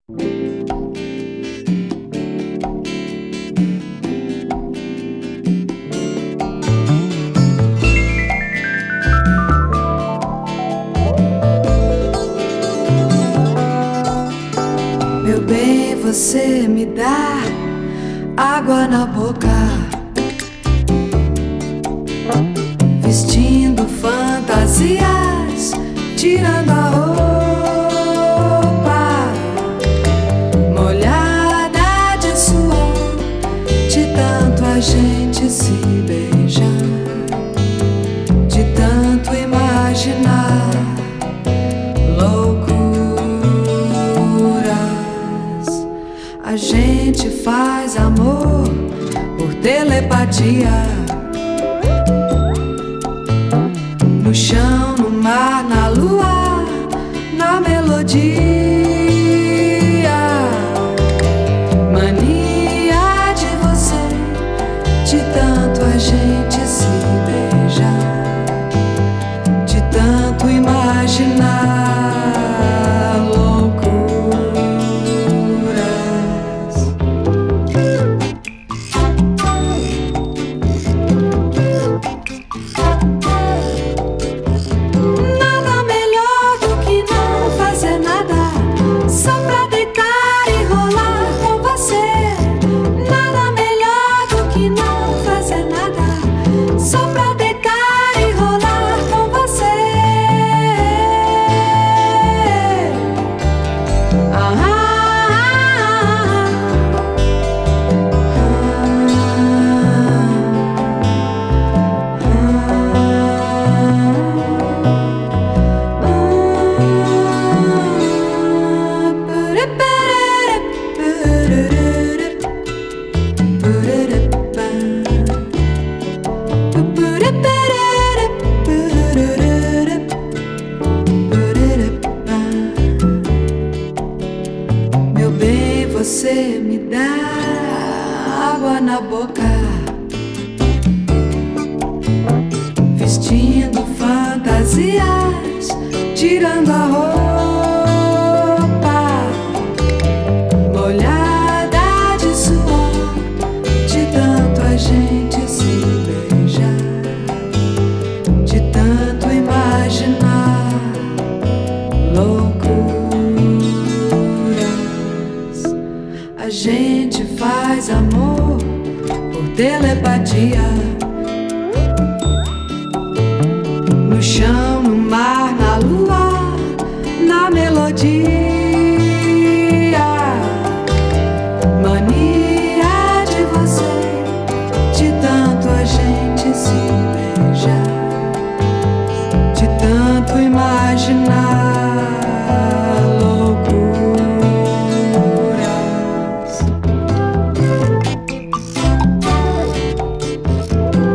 Meu bem, você me dá água na boca, vestindo fantasias, tirando a roupa, molhada de suor, de tanto a gente se beijar, de tanto imaginar loucuras. A gente faz amor por telepatia, no chão, no mar, na lua, na melodia. Mania de você, de tanto a gente se beijar, de tanto imaginar você me dá água na boca, vestindo fantasias, tirando a roupa, molhada de suor, de tanto a gente se beijar, de tanto imaginar loucuras. A gente faz amor por telepatia, no chão, no mar, na lua, na melodia. Mania de você, de tanto a gente se beijar, de tanto imaginar loucuras.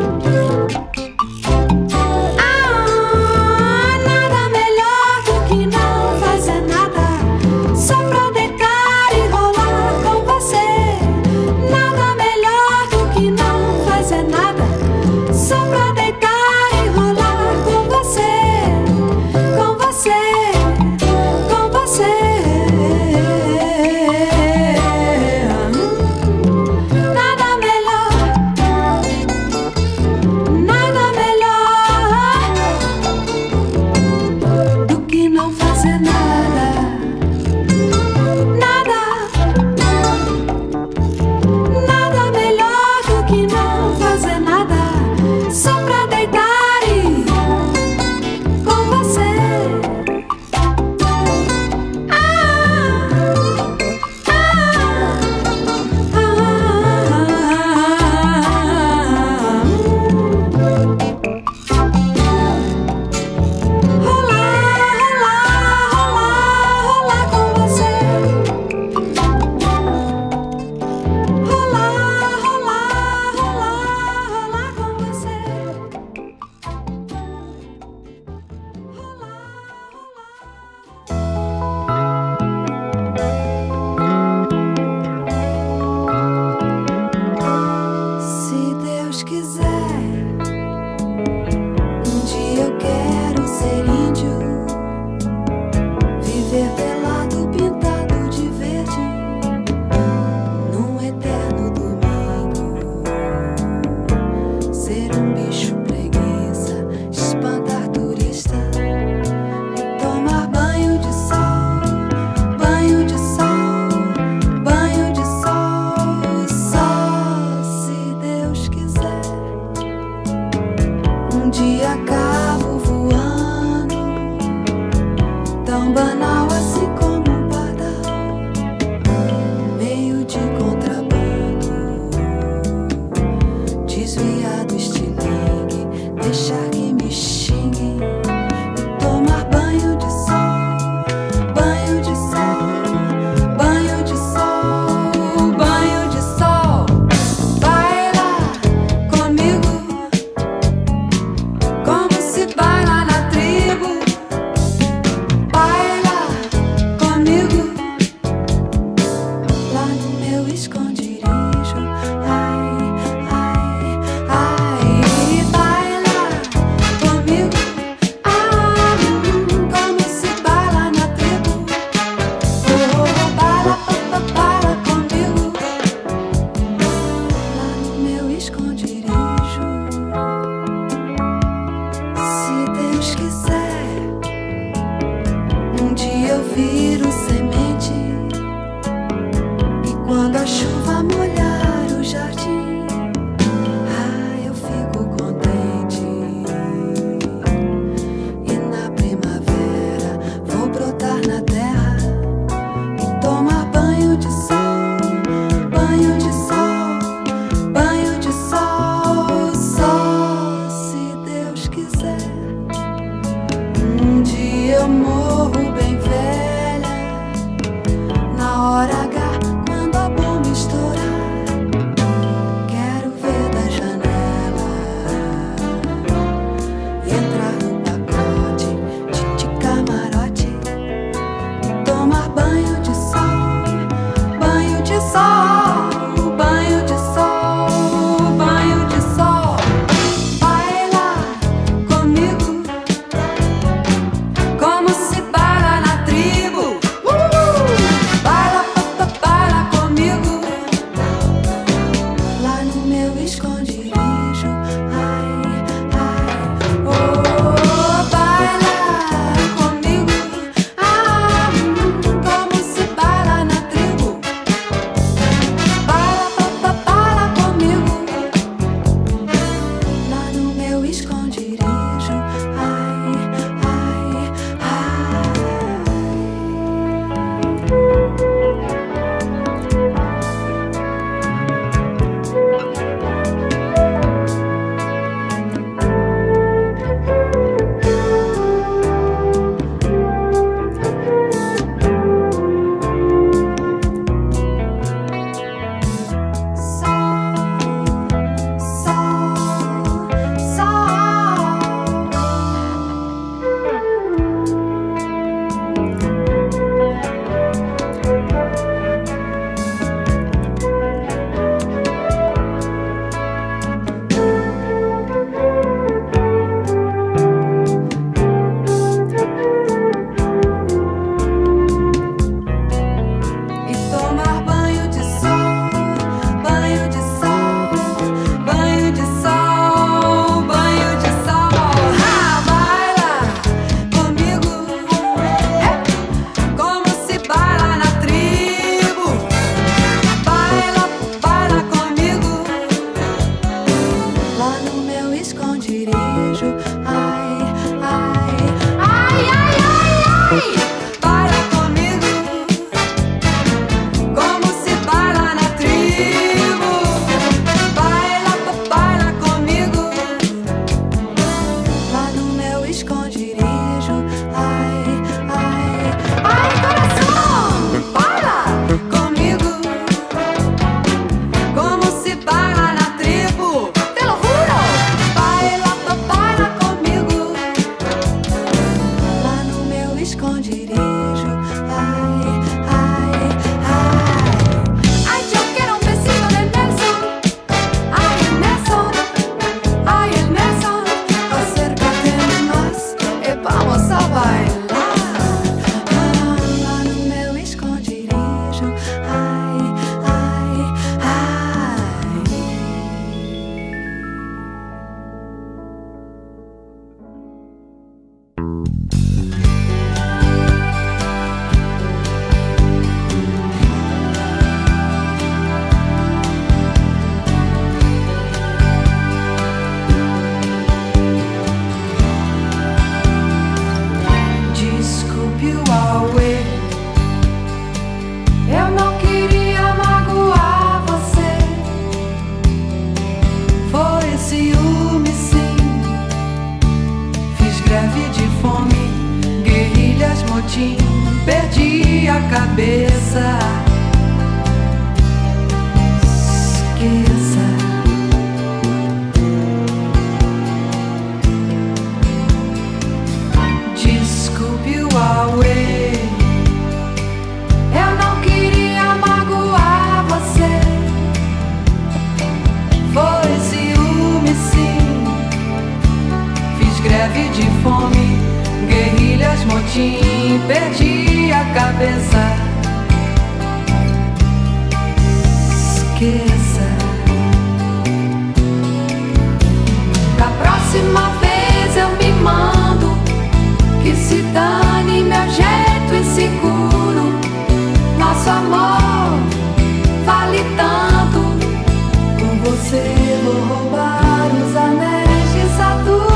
Nosso amor vale tanto. Com você vou roubar os anéis de Saturno.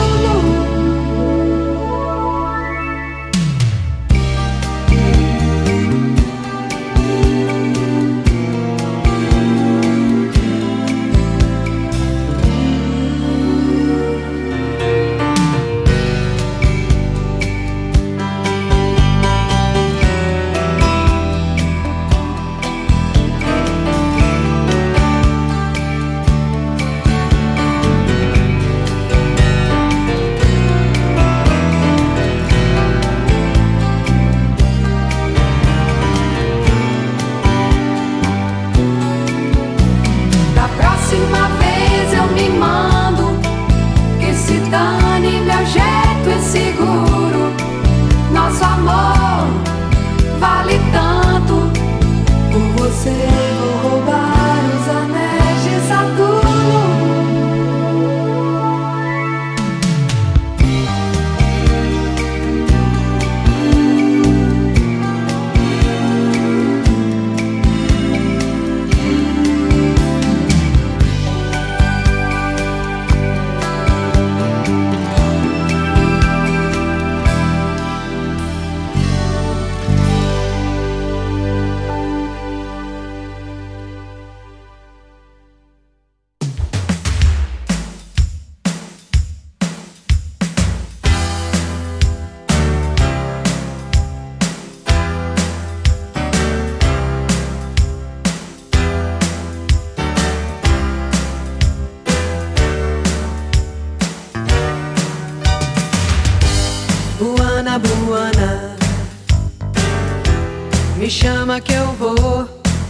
Próxima vez eu me mando, que se dane, meu jeito é seguro. Nosso amor vale tanto. Por você vou roubar os anéis de Saturno. Buana, buana, me chama que eu vou.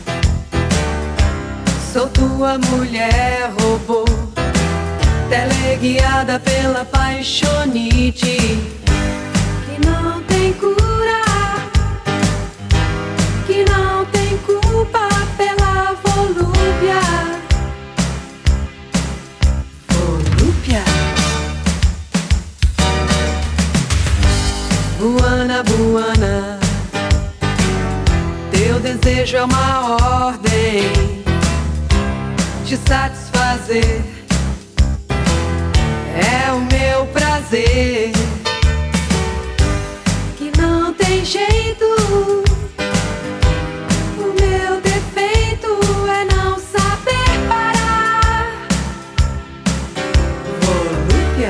Sou tua mulher robô, teleguiada pela paixonite que não tem cura, que não tem culpa pela volúpia. Volúpia. Buana, buana, teu desejo é uma ordem te satisfazer, é o meu prazer, que não tem jeito. O meu defeito é não saber parar. Volúpia.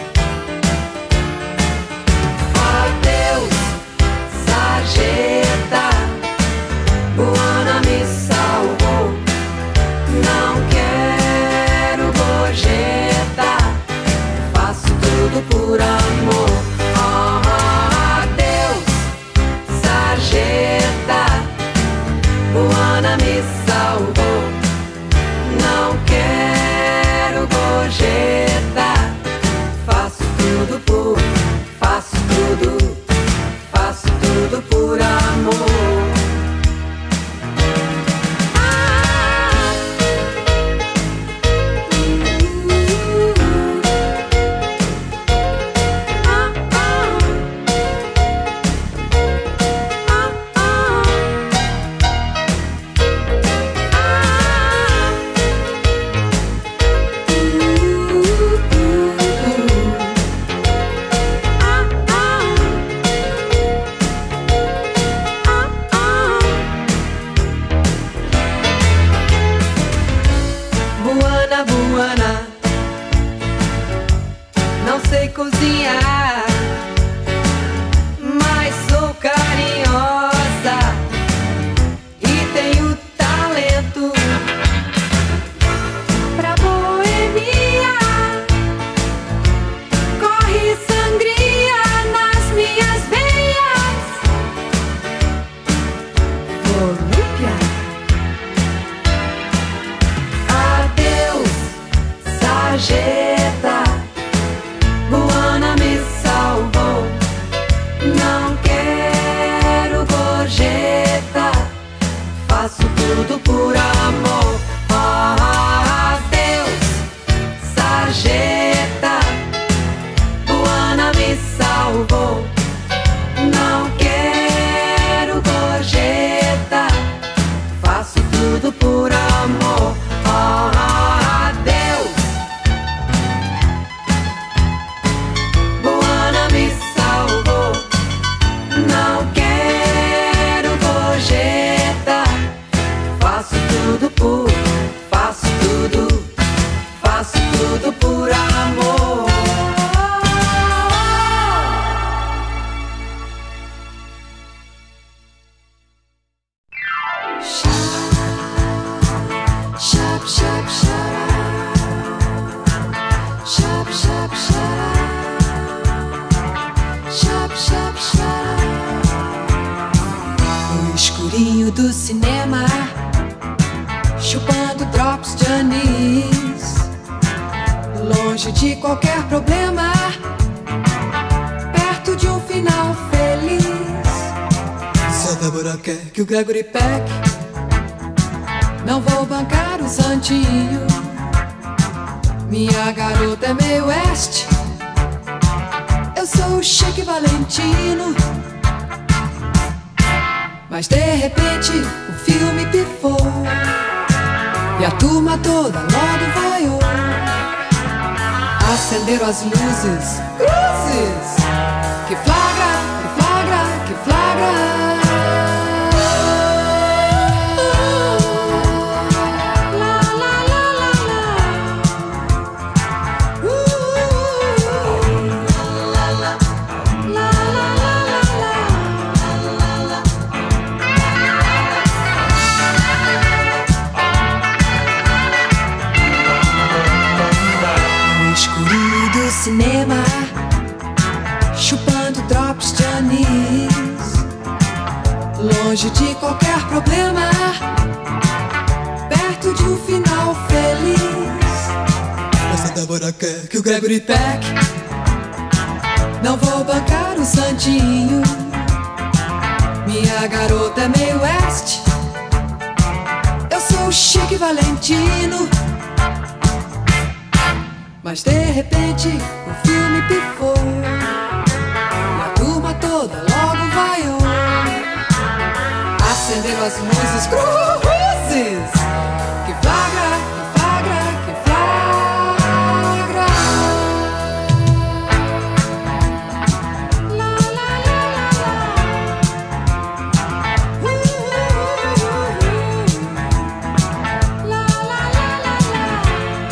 Sarjeta, Buana me salvou. Não quero gorjeta, faço tudo por amor. Adeus, sarjeta, Buana me salvou. Não quero gorjeta, faço tudo por, faço tudo por amor. Buana, não sei cozinhar, mas sou carinhosa e tenho talento pra boemia. Corre sangria nas minhas veias. Volúpia. Sarjeta, Buana me salvou. Não quero gorjeta, faço tudo por amor. Adeus, sarjeta, Buana me salvou. Não quero gorjeta, escurinho do cinema, chupando drops de anis, longe de qualquer problema, perto de um final feliz. Se a Débora quer que o Gregory Peck, não vou bancar o santinho. Minha garota é meio oeste, eu sou o Chique Valentino. Mas de repente o filme pifou e a turma toda logo vaiou. Acenderam as luzes, cruzes, que flagra, que flagra, que flagra. Cinema, chupando drops de anis, longe de qualquer problema, perto de um final feliz. Mas a Débora quer que o Gregory Peck, não vou bancar o santinho. Minha garota é meio oeste, eu sou o Chique Valentino. Mas de repente o filme pifou e a turma toda logo vaiou. Acenderam as luzes, cruzes, que flagra, que flagra, que flagra. La, la, la, la, la. La, la, la, la, la.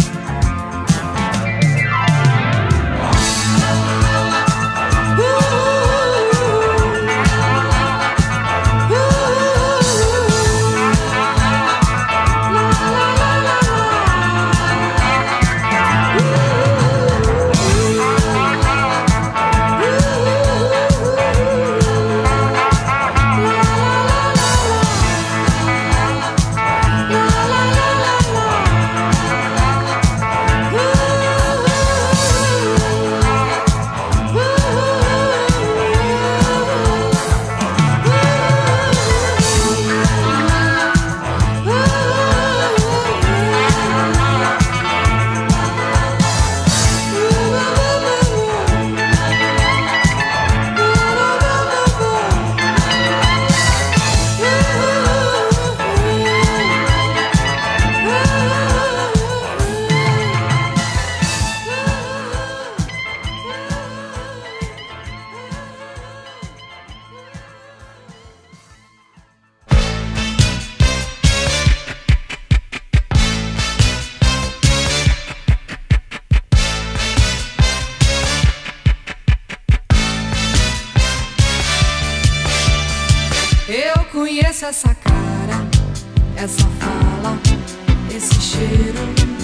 Eu conheço essa cara, essa fala, esse cheiro,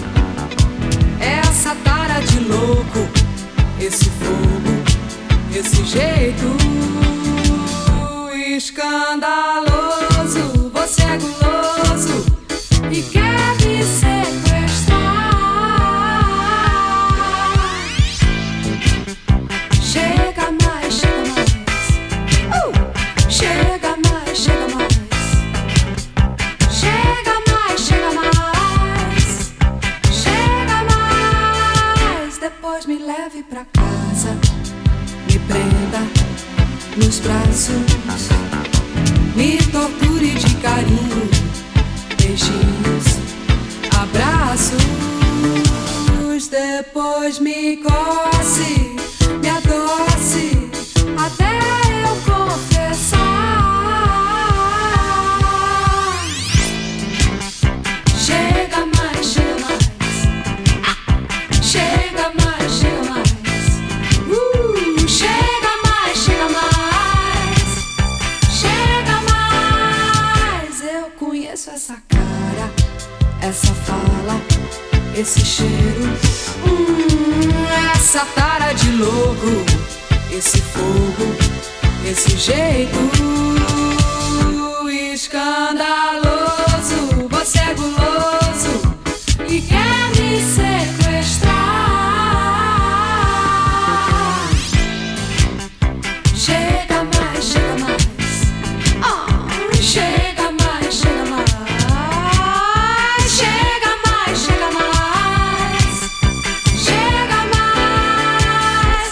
essa tara de louco, esse fogo, esse jeito escandaloso. Você é guloso e quer me sequestrar. Chega mais, chega mais. Chega mais, chega mais. Chega mais, chega mais. Chega mais. Depois me leve pra casa, me prenda nos braços, me torture de carinho, beijinhos, abraços. Depois me coce, me adoce, até eu confessar. Chega mais, chega mais. Chega mais, chega mais. Chega mais, chega mais. Chega mais. Eu conheço essa cara, essa fala, esse cheiro, essa tara de louco, esse fogo, esse jeito escandaloso, você é guloso e quer me sequestrar. Chega mais, chega mais. Chega mais, chega mais. Chega mais, chega mais. Chega mais.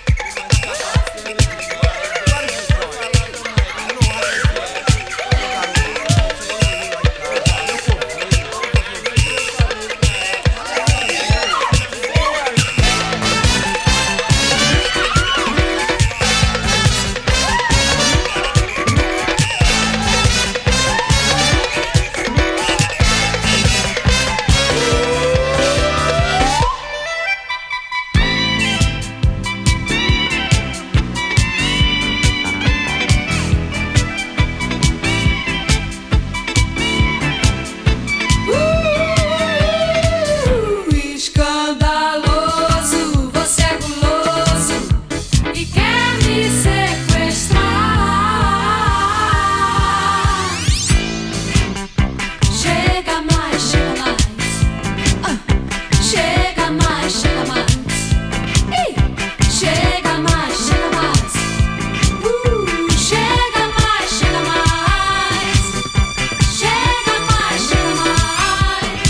Escandaloso, você é guloso e quer me sequestrar. Chega mais, chega mais. Chega mais, chega mais. Chega mais, chega mais. Chega mais, chega mais. Chega mais, chega mais.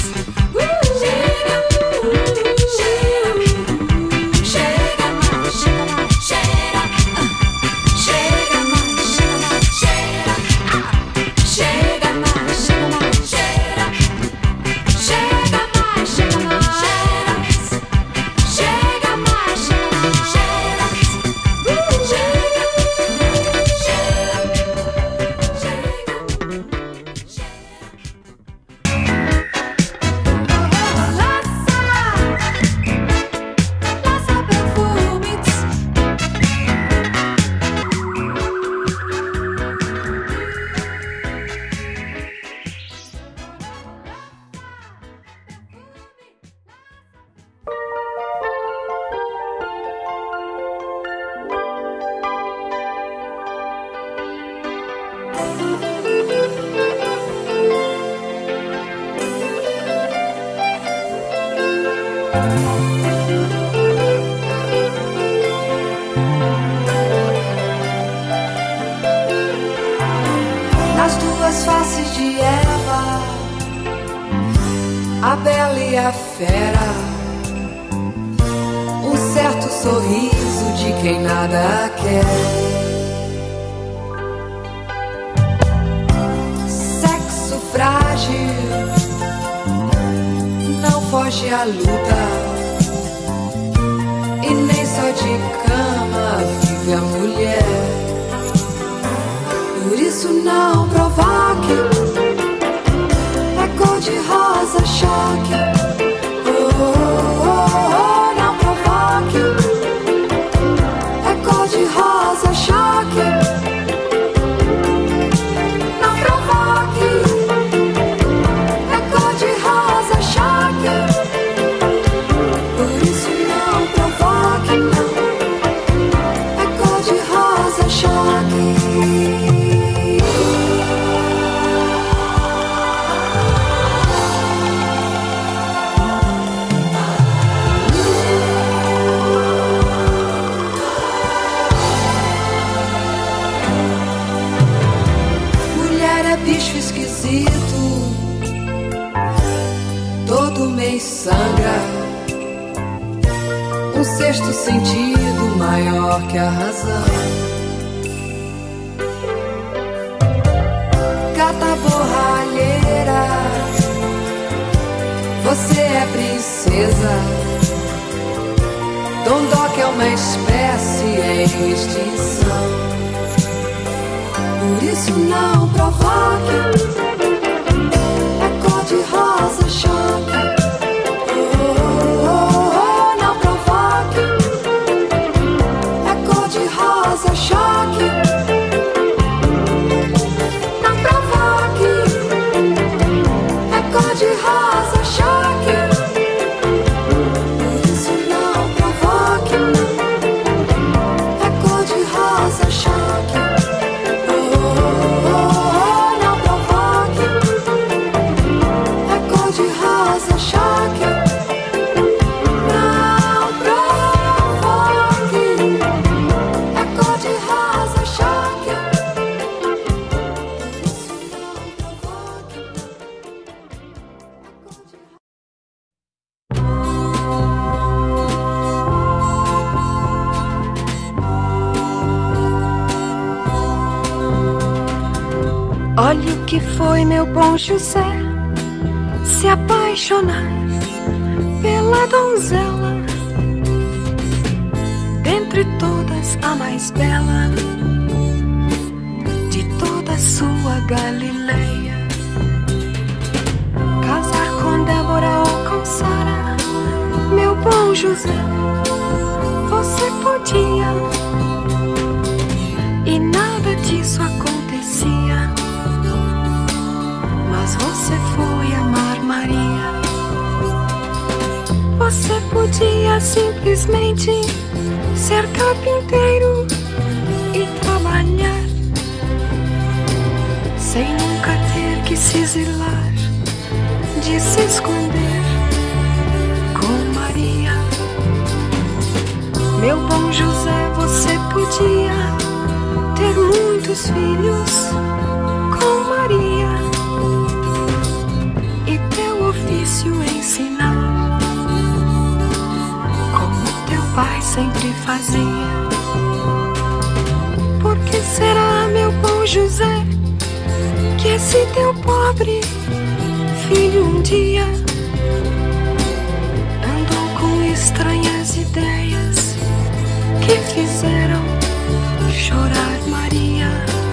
Nas duas faces de Eva, a bela e a fera, um certo sorriso de quem nada quer. Sexo frágil, não foge à luta, e nem só de cama vive a mulher. Por isso não provoque, é cor de rosa choque. Oh, oh, oh, oh, não provoque, é cor de rosa choque. Não provoque, é cor de rosa choque. Por isso não provoque, não, é cor de rosa choque. Bicho esquisito, todo mês sangra, um sexto sentido maior que a razão. Gata borralheira, você é princesa. Dondoca é uma espécie em extinção. Por isso não provoque, é cor de rosa choque. Oh, oh, oh, oh, não provoque, é cor de rosa choque. Não provoque, é cor de rosa choque. Por isso não provoque, não, é cor de rosa choque. Oh, oh, oh, oh, não que foi meu bom José se apaixonar pela donzela, dentre todas a mais bela de toda a sua Galileia. Casar com Débora ou com Sara, meu bom José, você podia, e nada disso acontecia, mas você foi amar Maria. Você podia simplesmente ser carpinteiro e trabalhar, sem nunca ter que se exilar, de se esconder com Maria. Meu bom José, você podia ter muitos filhos com Maria e teu ofício ensinar, como teu pai sempre fazia. Por que será, meu bom José, que esse teu pobre filho um dia andou com estranhas ideias que fizeram chorar Maria?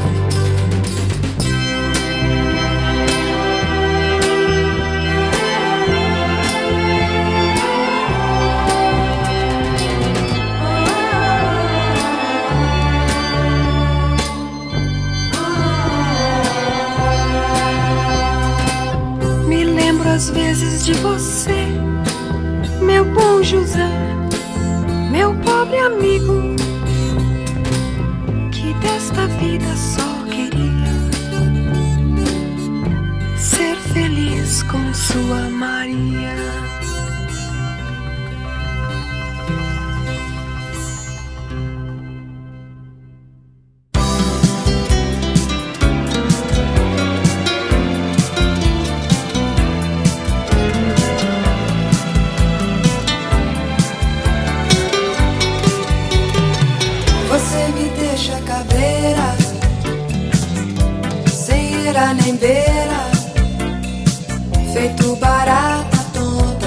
Me lembro às vezes de você, meu bom José, meu pobre amigo, que desta vida só queria ser feliz com sua Maria. Você me deixa cabreira, sem ira nem beira, feito barata tonta.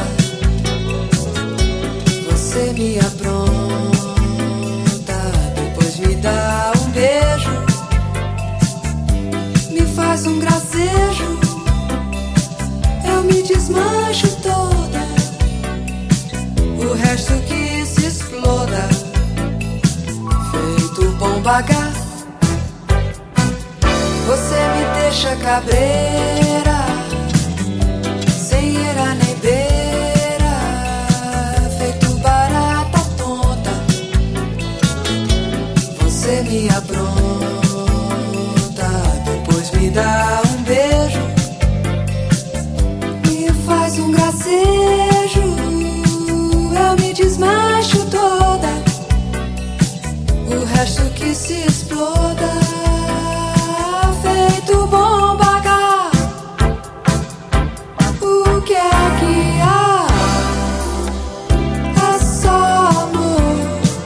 Você me apronta, depois me dá um beijo, me faz um gracejo, eu me desmancho toda, o resto que se exploda, bomba H. Você me deixa cabreira, sem ira nem beira, feito barata tonta. Você me apronta, depois me dá um beijo, me faz um gracejo, eu me desmancho toda, o resto que se exploda, feito bomba H. O que é que há? É só amor.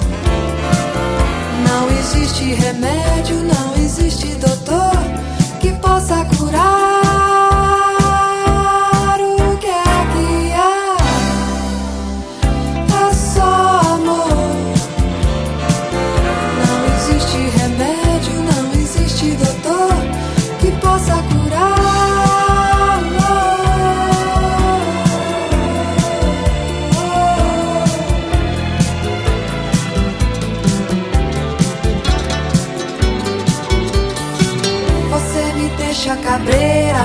Não existe remédio, não existe doutor que possa curar. O que é que há? É só amor. Remédio, não existe doutor que possa curar. Você me deixa cabreira,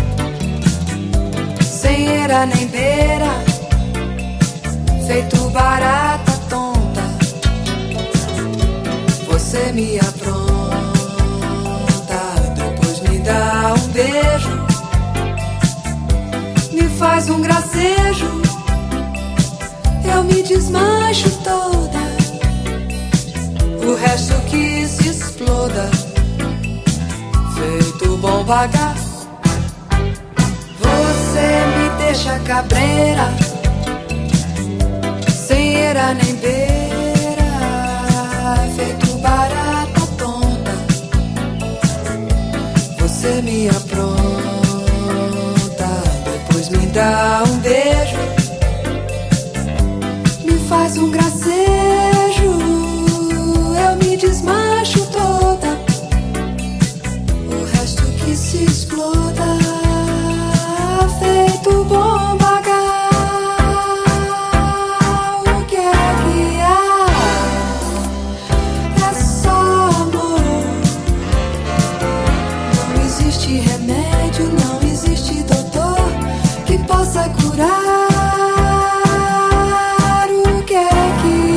sem ira nem beira, feito barata tonta. Você me apronta, depois me dá um beijo, me faz um gracejo, eu me desmancho toda, o resto que se exploda, feito bomba H. Você me deixa cabreira, sem ira nem beira, feito barata tonta. Você me apronta, dá um beijo, me faz um gracejo, eu me desmancho toda, o resto que se exploda, feito bomba H. O que é que há? É só amor. Não existe remédio, não existe doutor que possa curar. O que é que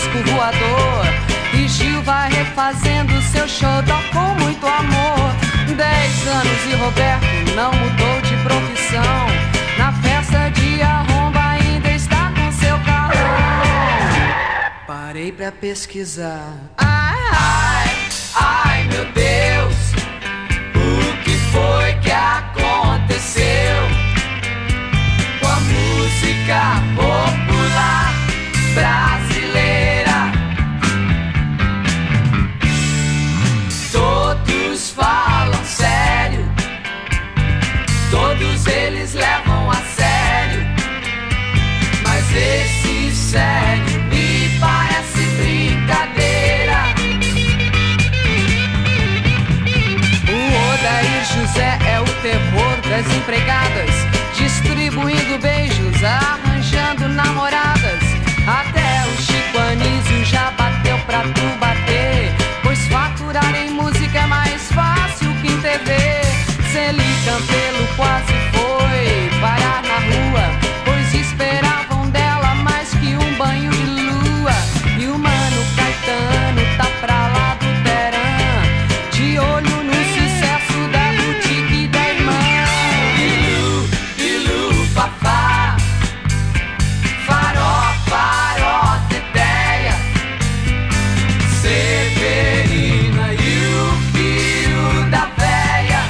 disco voador. E Gil vai refazendo seu xodó com muito amor. 10 anos e Roberto não mudou de profissão. Na festa de arromba ainda está com seu carrão. Parei pra pesquisar. Ai, ai, ai, meu Deus, o que foi que aconteceu com a música popular brasileira? Todos falam sério, todos eles levam a sério, mas esse sério me parece brincadeira. O Odair José é o terror das empregadas, distribuindo beijos, arranjando namoradas. Até o Chico Anísio já bateu pra tu bater, pois faturar em música é mais fácil que em TV. Celi Campelo quase foi parar na rua, pois esperavam dela mais que um banho de lua. E o Mano Caetano tá pra lá do Teran, de olho no sucesso da boutique da irmã. Bilu, bilu, fafá, faró, faró, teteia, Severina e o filho da véia.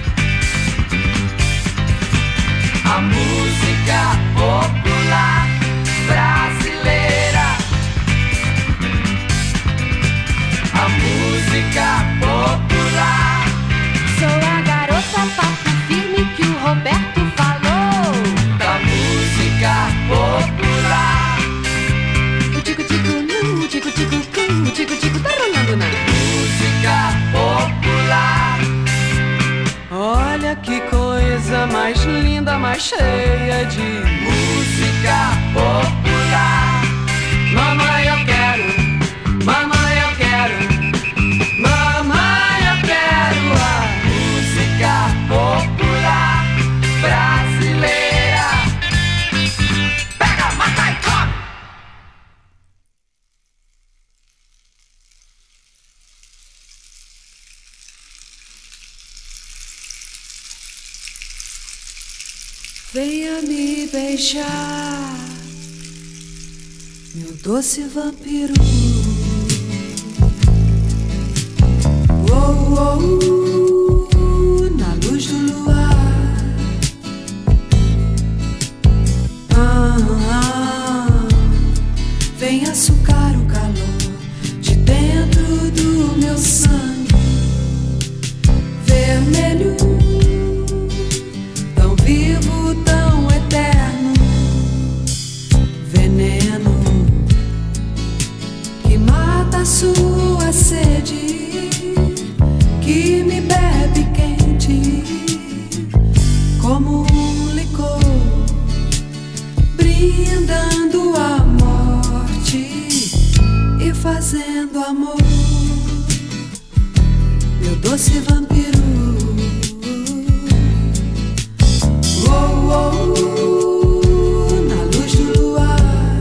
A música popular brasileira, a música popular. Sou a garota papo firme que o Roberto falou. Da música popular. O tico-tico nu, o tico-tico cu, o tico-tico tá rolando na Música popular. Olha que coisa mais linda, mais cheia de música popular. Mamãe, eu quero, mamãe, eu quero, mamãe, eu quero a música popular brasileira. Pega, mata e come! Venha me beijar, meu doce vampiro. Oh, oh, na luz do luar. Vem açucar o calor de dentro do meu sangue vermelho, tão vivo, tão eterno, veneno que mata a sua sede, que me bebe quente como um licor, brindando a morte e fazendo amor, meu doce vampiro. Oh, oh, na luz do luar.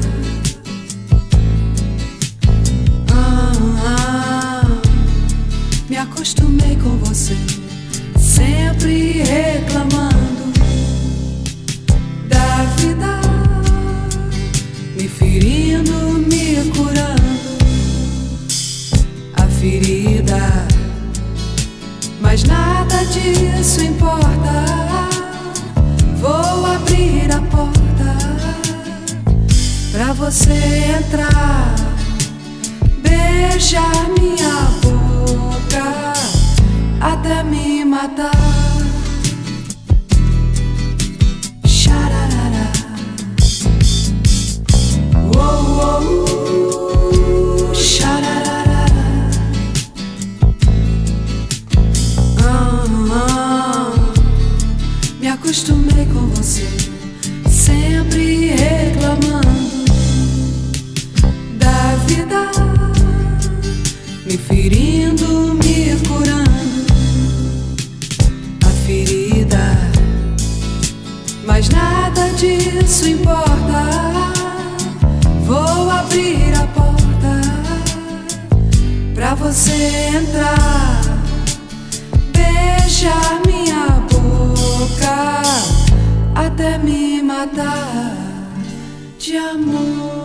Me acostumei com você, sempre reclamando da vida, me ferindo, me curando a ferida, mas nada disso importa. Vou abrir a porta pra você entrar, beijar minha boca até me matar. Xararara. Oh, oh, xararara. Me acostumei com você, sempre reclamando da vida, me ferindo, me curando você entrar, beijar minha boca até me matar de amor.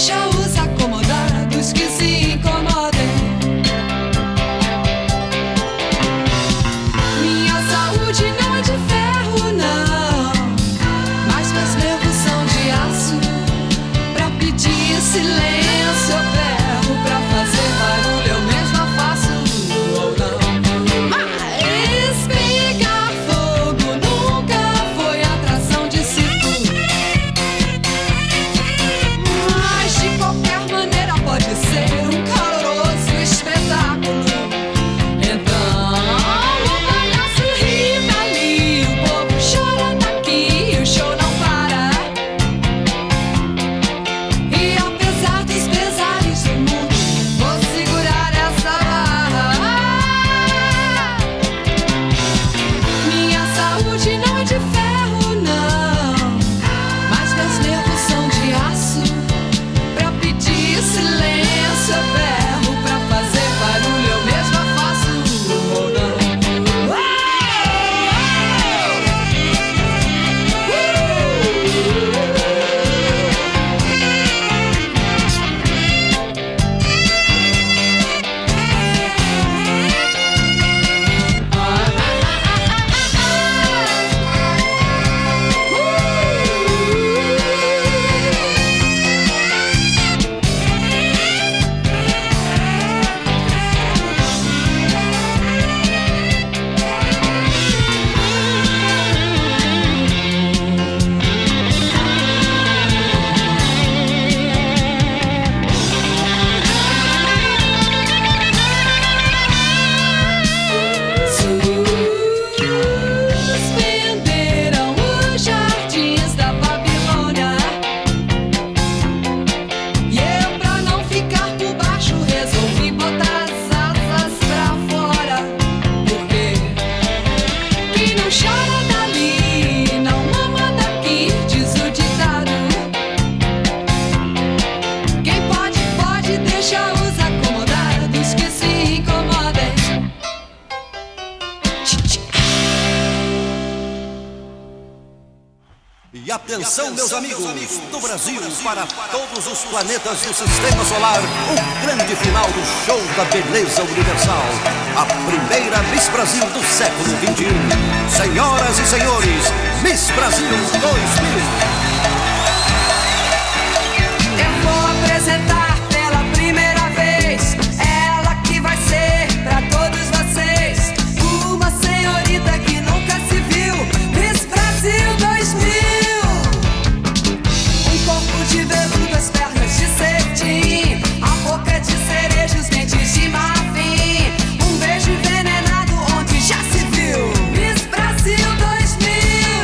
deixa os acomodados que se incomodem. Minha saúde não é de ferro, não, mas meus nervos são de aço. Pra pedir silêncio eu berro, pra fazer barulho eu mesma faço ou não. Mas pegar fogo nunca foi atração de circo. Mas de qualquer maneira pode ser um caloroso espetáculo. Então o palhaço ri dali, o povo chora daqui e o show não para. E apesar dos pesares do mundo, vou segurar essa barra. Minha saúde não é de ferro, não, mas meus nervos são de aço. Pra pedir silêncio eu berro, pra fazer barulho eu mesma faço ou não. Suspenderam os jardins da Babilônia, e eu, pra não ficar por baixo, resolvi botar as asas pra fora. Porque quem não chora dali não mama daqui, diz o ditado. Quem pode, pode, deixa os acomodados que se incomodem. E atenção, meus amigos, do Brasil para todos os planetas do Sistema Solar, o grande final do show da beleza universal. A primeira Miss Brasil do século XXI. Senhoras e senhores, Miss Brasil 2000. Eu vou apresentar pela primeira vez ela que vai ser pra todos vocês uma senhorita que nunca se viu. Miss Brasil 2000. Um corpo de veludo, as pernas de cetim, a boca de cereja, os dentes de marfim, um beijo envenenado onde já se viu. Miss Brasil 2000.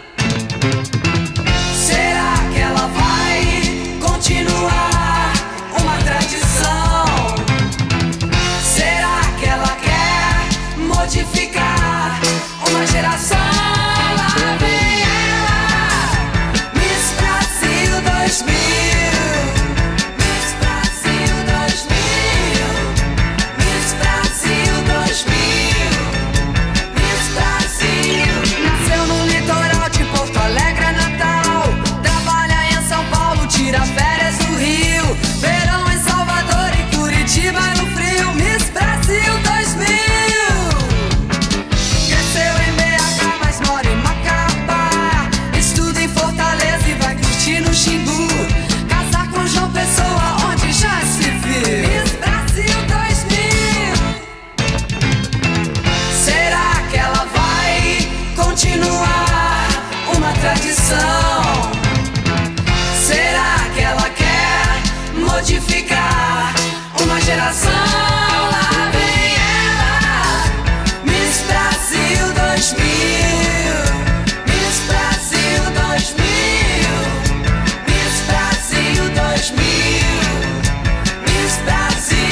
Será que ela vai continuar uma tradição? Será que ela quer modificar uma geração? Lá vem ela, Miss Brasil 2000. Miss Brasil 2000. Miss Brasil 2000. Miss Brasil. Nasceu no litoral de Porto Alegre, Natal. Trabalha em São Paulo, tira férias no Rio. Verão em Salvador e Curitiba no frio. Miss Brasil 2000. Cresceu em BH, mas mora em Macapá. Estuda em Fortaleza e vai curtir no Xingu. Casar com João Pessoa, onde já se viu. Miss Brasil 2000. Será que ela vai continuar uma tradição? Será que ela quer modificar uma geração? Lá vem ela, Miss Brasil 2000. Miss Brasil 2000. Miss Brasil 2000. Miss Brasil.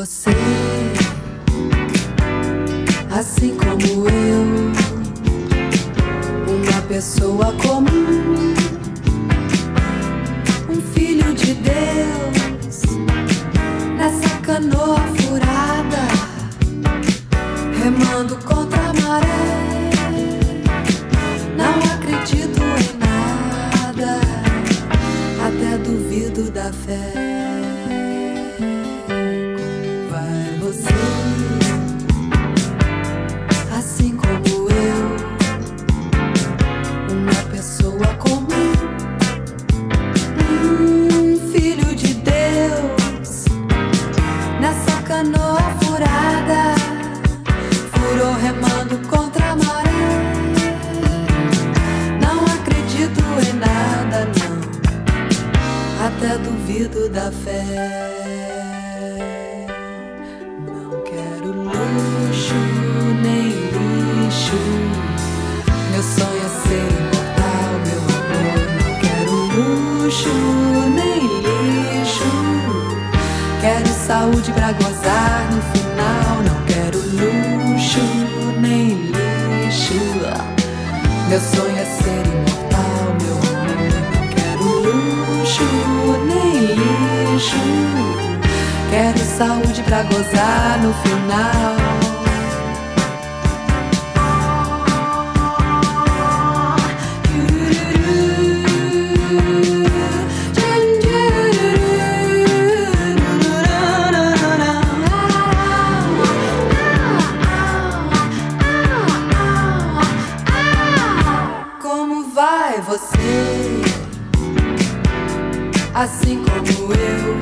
você, assim como eu, uma pessoa comum, um filho de Deus, nessa canoa furada, remando contra a maré. Não acredito em nada, até duvido da fé. Como vai você, assim como eu, uma pessoa comum, filho de Deus, nessa canoa furada, furou remando contra a maré. Não acredito em nada, não, até duvido da fé. Não quero luxo nem lixo, meu sonho é ser imortal, meu amor. Não quero luxo nem lixo, quero saúde pra gozar no final. Não quero luxo nem lixo, meu sonho é ser imortal, meu amor. Não quero luxo nem lixo, quero saúde pra gozar no final. Você, assim como eu,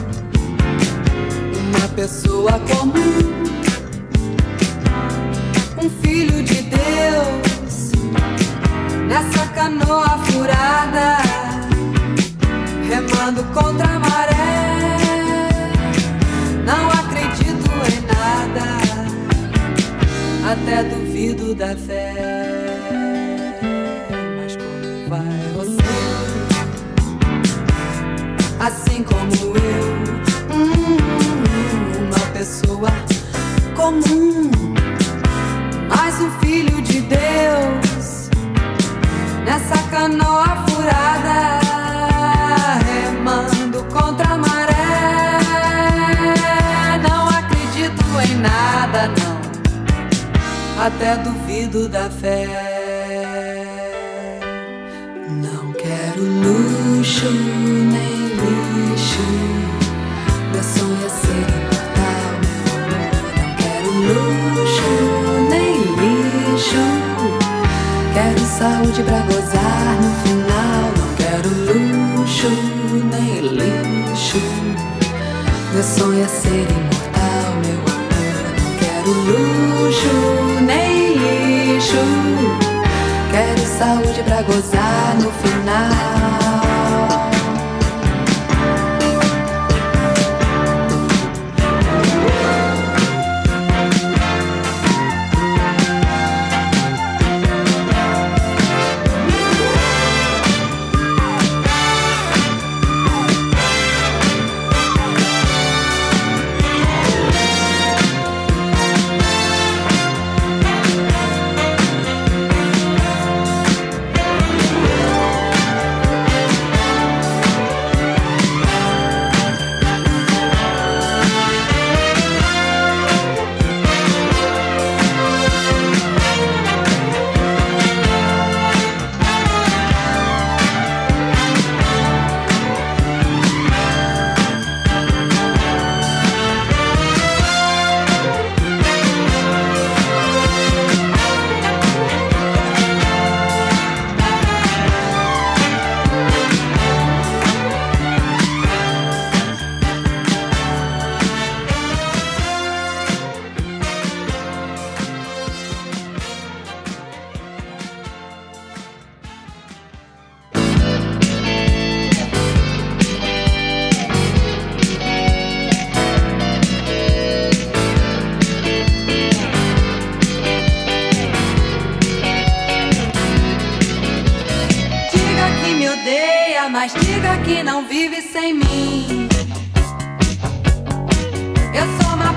uma pessoa comum, um filho de Deus, nessa canoa furada, remando contra a maré. Não acredito em nada, até duvido da fé. Vai você, assim como eu, uma pessoa comum, mais um filho de Deus, nessa canoa furada, remando contra a maré. Não acredito em nada, não, até duvido da fé. Luxo nem lixo, meu sonho é ser imortal, meu amor. Não quero luxo nem lixo, quero saúde pra gozar no final. Não quero luxo nem lixo, meu sonho é ser imortal, meu amor. Não quero luxo nem lixo, quero saúde pra gozar no final. Mas diga que não vive sem mim. Eu sou uma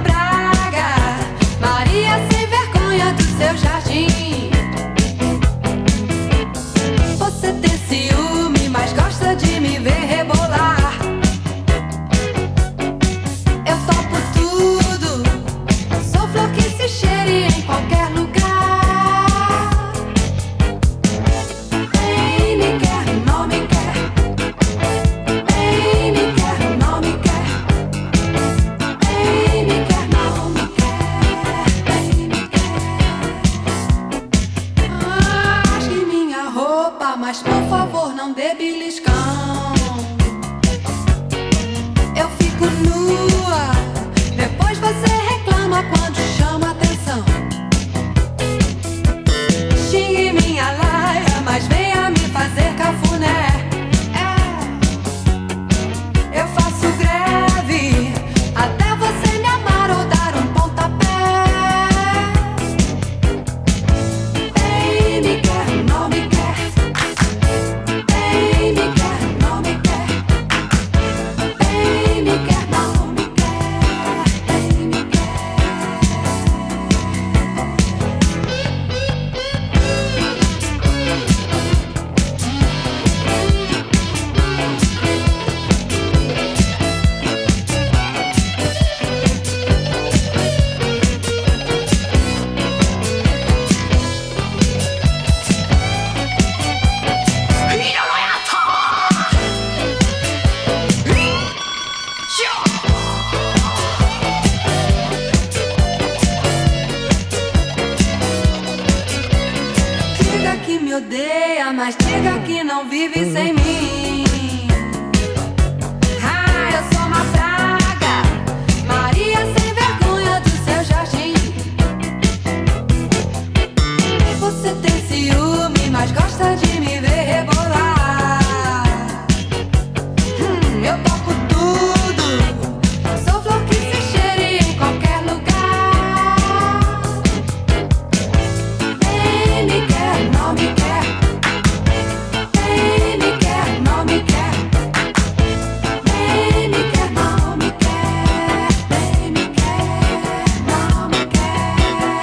mas diga que não vive sem mim. Ah, eu sou uma praga, Maria sem vergonha do seu jardim. Você tem ciúme, mas gosta de me ver rebolar. Eu toco tudo, sou flor que se cheire em qualquer lugar. Vem, me quer, não me quer. Vem, me quer, não me quer. Vem, me quer, não me quer. Vem, me quer, não me quer.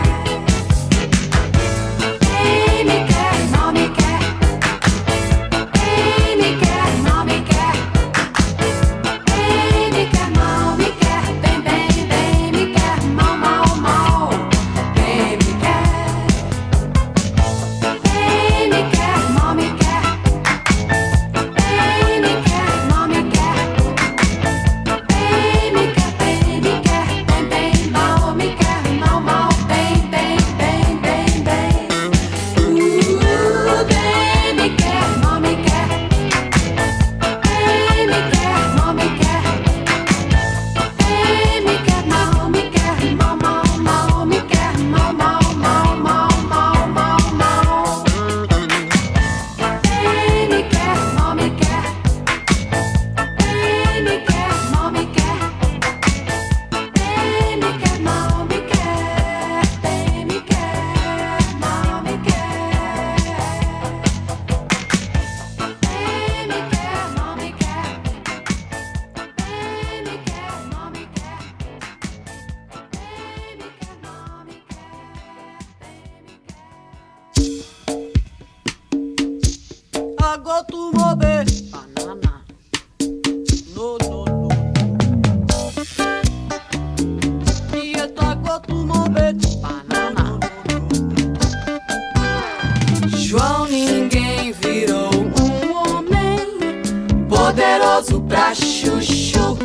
Vem, me quer, não me quer. Vem, me quer, não me quer. Vem, me quer, não me quer. Vem, vem, vem, me quer, mal, mal, mal. Vem, me quer. Vem, me quer, não me quer. Vem, me quer, não me quer. Vem, me quer, vem, me quer. Vem, vem, mal, me quer, mal, mal. Vem, vem, vem, vem, vem. Vem, me quer, não me quer. Vem, me quer, não me quer. Vem, me quer, não me quer. Mal, mal, mal, me quer. Mal, mal, mal, mal, mal, mal, mal. Vem, me quer, não me quer. Vem, me quer, não me quer. Vem, me quer, não me quer. Vem, me quer, não me quer. Vem, me quer, não me quer. Vem, me quer, não me quer. Vem, me quer, não me quer. I go to Mobe. Banana. No, no, no. Yes, I go to Mobe. Banana. João Ninguém virou homem poderoso pra chuchu.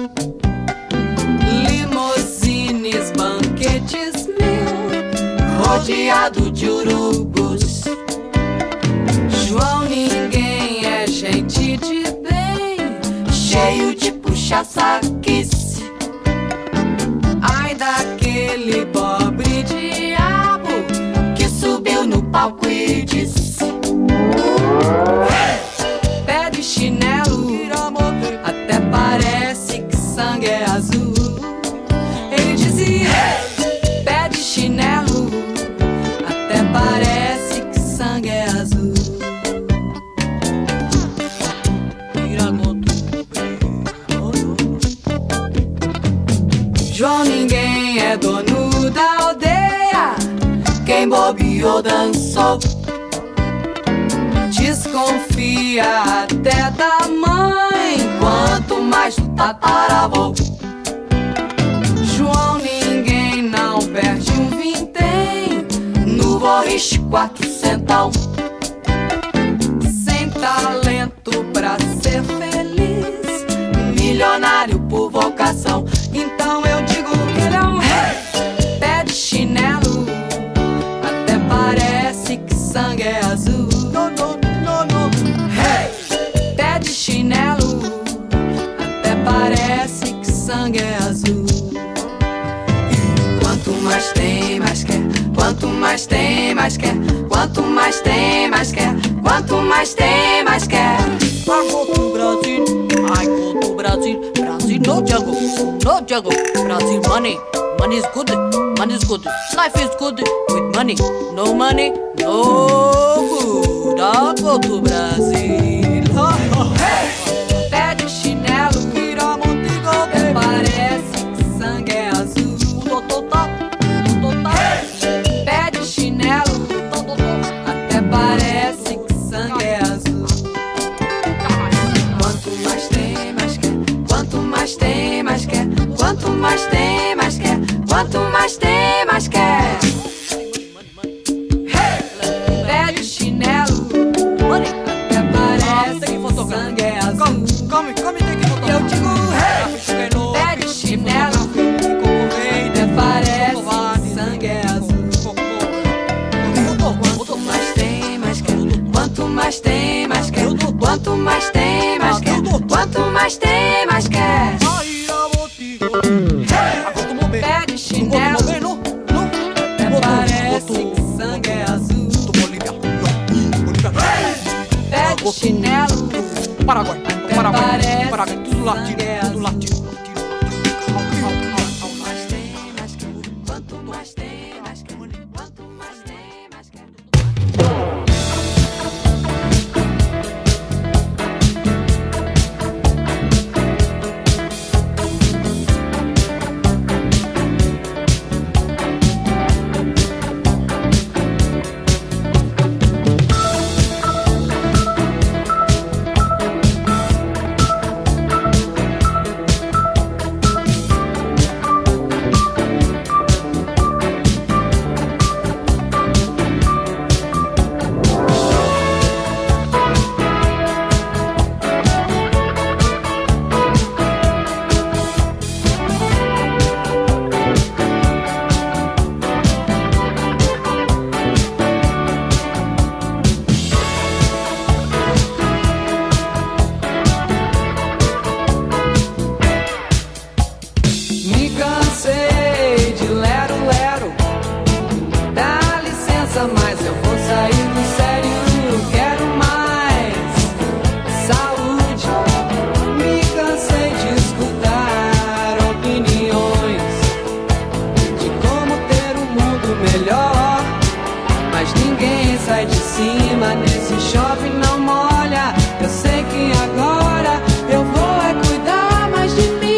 Limousines, banquetes mil, rodeado de urubus. João Ninguém é gente de bem, cheio de puxa-saquice. Ai daquele pobre diabo que subiu no palco e disse: pé de chinelo, até parece que sangue é azul. Ele dizia: pé de chinelo, até parece que sangue é azul. João Ninguém é dono da aldeia, quem bobeou dançou. Desconfia até da mãe, quanto mais do tataravô. João Ninguém não perde um vintém, no Boris 400. Sem talento pra ser feliz, milionário por vocação. Então eu digo que ele é um rei. Pé de chinelo, até parece que sangue é azul. No, no, no, no. Hey! Pé de chinelo, até parece que sangue é azul. E quanto mais tem, mais quer. Quanto mais tem, mais quer. Quanto mais tem, mais quer. Quanto mais tem, mais quer. I go to Brazil. I go to Brazil. Brazil no jungle. No jungle. Brazil money. Money is good. Money is good. Life is good with money. No money, no good. I go to Brazil. Hey! Pé de chinelo, até parece que sangue é azul. Hey! Pé de chinelo, até parece que sangue é azul. Quanto mais tem, mais quer. Quanto mais tem, mais quer. Quanto mais tem, mais quer. Quanto mais tem, mais quer. Hey! Pé de chinelo, até parece que sangue é azul. Come, tem que botar. Eu digo hey! Pé de chinelo, até parece que sangue é azul. Quanto mais tem, mais quer. Quanto mais mais tem, mais quer. Pé de chinelo, até parece que sangue é azul. Pé de chinelo, Paraguai, Paraguai, tudo latino, tudo latino. mais tem, mais quer. Quanto mais tem, mais quer. Quanto mais tem, mais quer. Me cansei de lero, lero. Dá licença, mas eu vou sair do sério. Quero mais saúde. Me cansei de escutar opiniões de como ter um mundo melhor. Mas ninguém sai de cima nesse shopping, não molha. Eu sei que agora eu vou é cuidar mais de mim.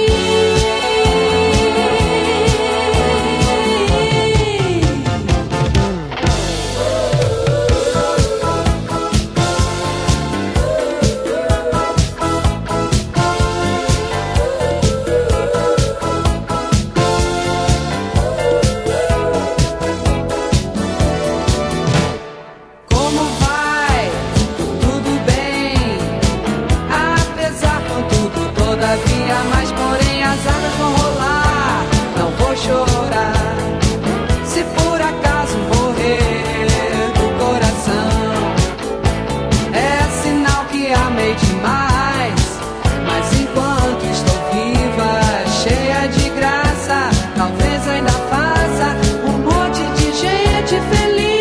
Como vai? Tudo bem. Apesar contudo, todavia, mas porém as águas vão rolar. Não vou chorar se por acaso morrer do coração. É sinal que amei demais. Mas enquanto estou viva, cheia de graça, talvez ainda faça um monte de gente feliz.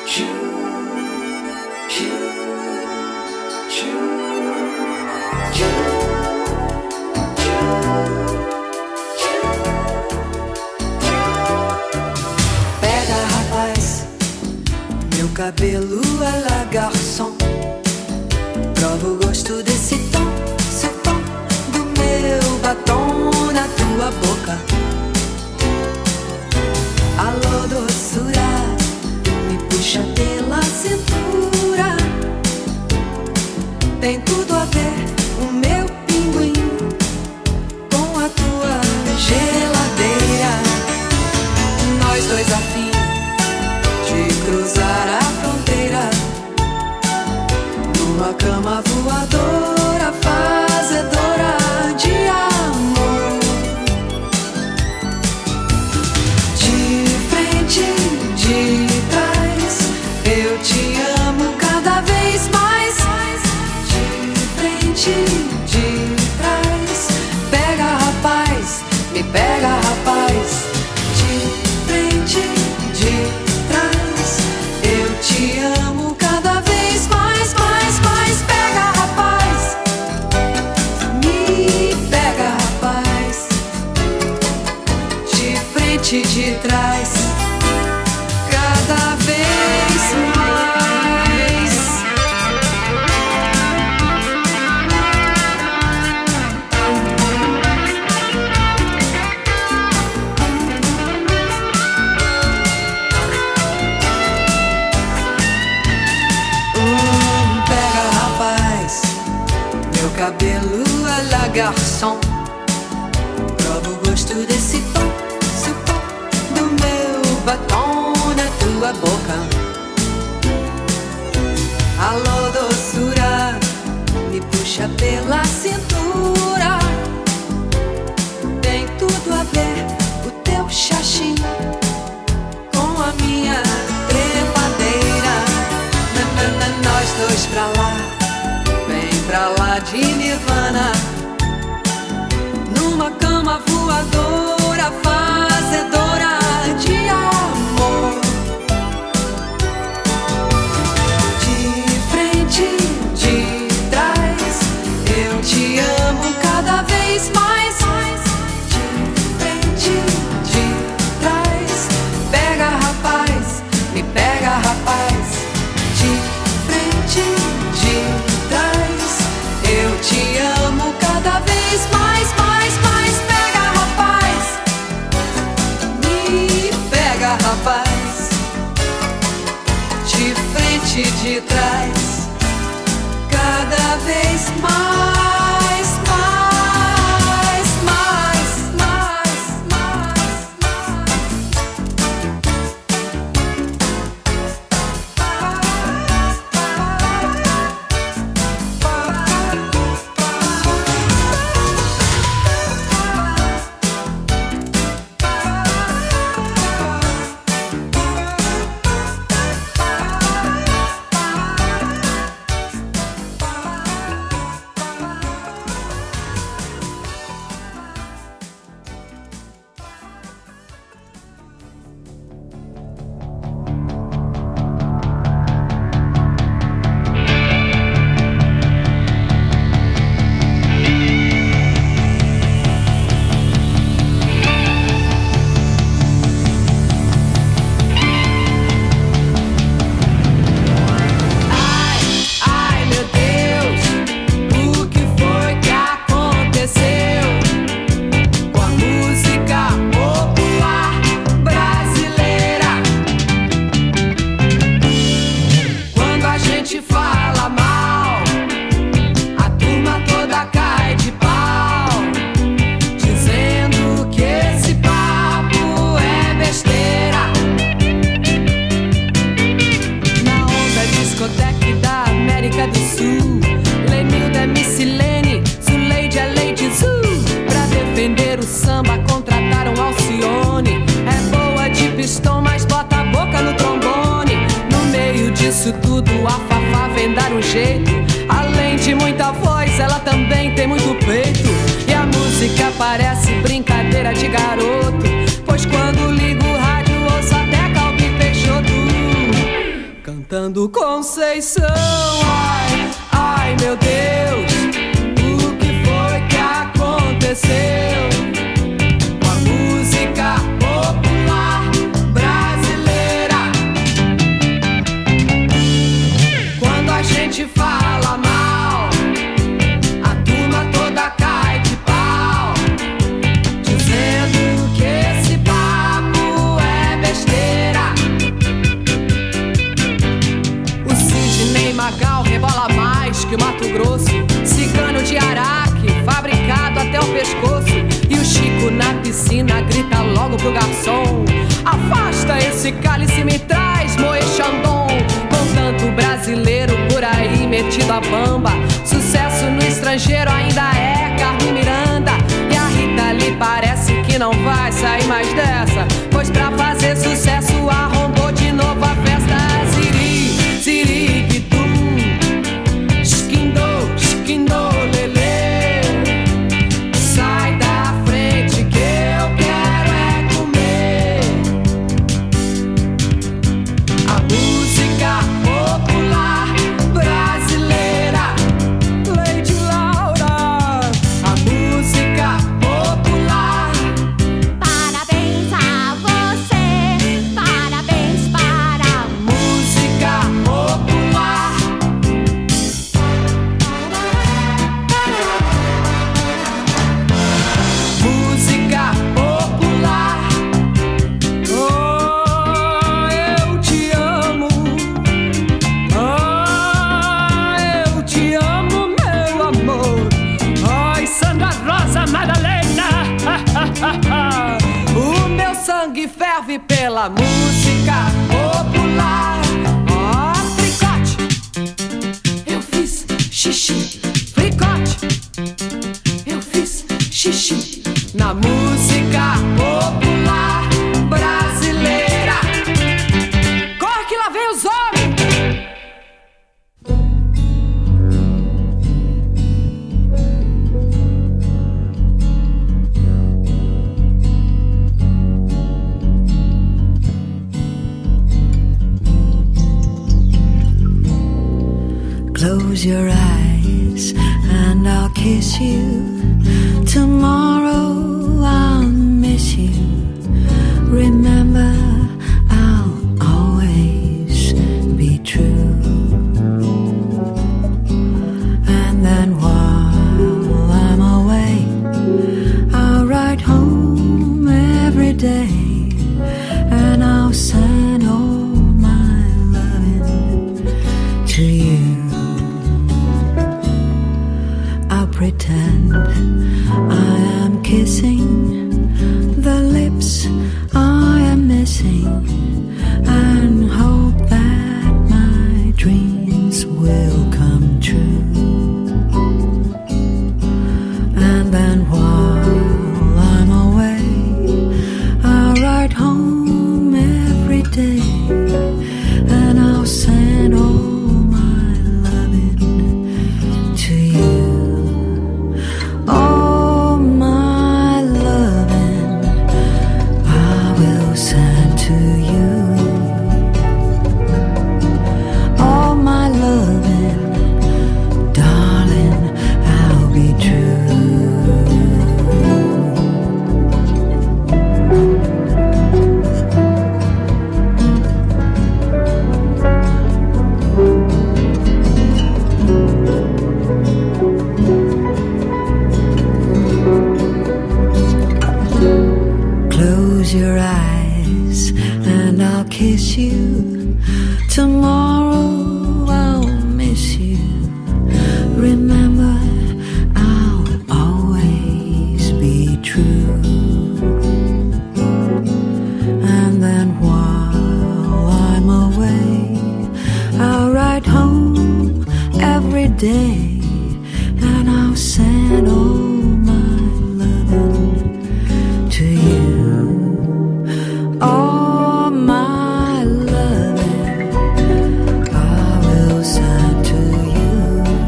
Cabelo à la garçon, prova o gosto desse tom, seu tom, do meu batom na tua boca. Alô, doçura, me puxa pela cintura. Tem tudo a ver o meu pinguim com a tua geladeira. Nós dois a fim de cruzar a fronteira, numa cama voadora, fazedora de amor. De frente, de trás, eu te amo cada vez mais. De frente, de trás, pega rapaz, me pega rapaz. De frente, de eu te amo cada vez mais, mais, mais. Pega rapaz, me pega rapaz. De frente e de trás, cada vez mais. Cabelo à la garçon, prova o gosto desse tom, seu tom, do meu batom na tua boca. Alô, doçura, me puxa pela cintura. Tem tudo a ver o teu xaxim com a minha trepadeira. Nós dois pra lá, pra lá de Nirvana, numa cama voadora, fazedora de amor. De frente, de trás, eu te amo cada vez mais. De frente, de trás, pega rapaz, me pega rapaz. De frente, de trás, eu te amo cada vez mais, mais, mais. Pega rapaz, me pega rapaz. De frente e de trás, cada vez mais, mais, mais, mais, parece brincadeira de garoto, pois quando ligo o rádio ouço até Calbi Peixoto. cantando Conceição. Ai, ai meu Deus, o que foi que aconteceu com a música popular brasileira? Quando a gente fala mal, a turma toda cai de pau, dizendo que esse papo é besteira. O Sidney Magal rebola mais que o Mato Grosso, cigano de Araque, fabricado até o pescoço. E o Chico na piscina grita logo pro garçom: afasta esse cálice, me traz Moe Chandon. Com tanto brasileiro por aí metido a bamba, sucesso no estrangeiro ainda é Carmen Miranda. E a Rita Lee parece que não vai sair mais dessa, pois pra fazer sucesso arrombou de novo a festa. Siri, siri, bitum, esquindô, esquindô, lelê. Sai da frente que eu quero é comer a música popular brasileira. Lady Laura, a música popular. Parabéns a você, parabéns para a Música popular. Música popular. Oh, eu te amo. Oh, eu te amo, meu amor. Ai, Sandra Rosa Madalena. O meu sangue ferve pela música popular. Oh, fricote, eu fiz xixi. Fricote, eu fiz xixi na música popular brasileira. Corre que lá vem os homens. Close your eyes and I'll kiss you. Tomorrow I'll miss you. Remember, I'll always be true. And then while I'm away, I'll write home every day, and I'll send all my loving to you. I'll pretend I am kissing the lips I am missing, and hope that my dreams will come true. And then while I'm away, I'll write home every day, and I'll send all my loving to you. All my loving I will send to you. All my loving, darling, I'll be true. Close your eyes and I'll kiss you. Tomorrow I'll miss you. Remember, I'll always be true. And then while I'm away, I'll write home every day, and I'll send all my loving to you. All my loving I will send to you.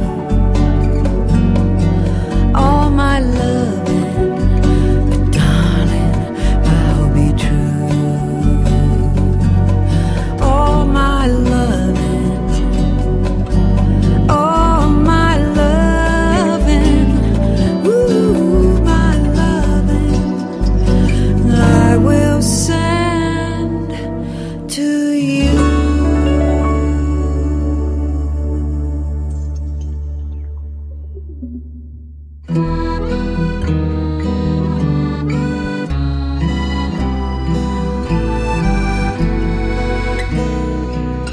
All my loving, darling, I'll be true. All my loving,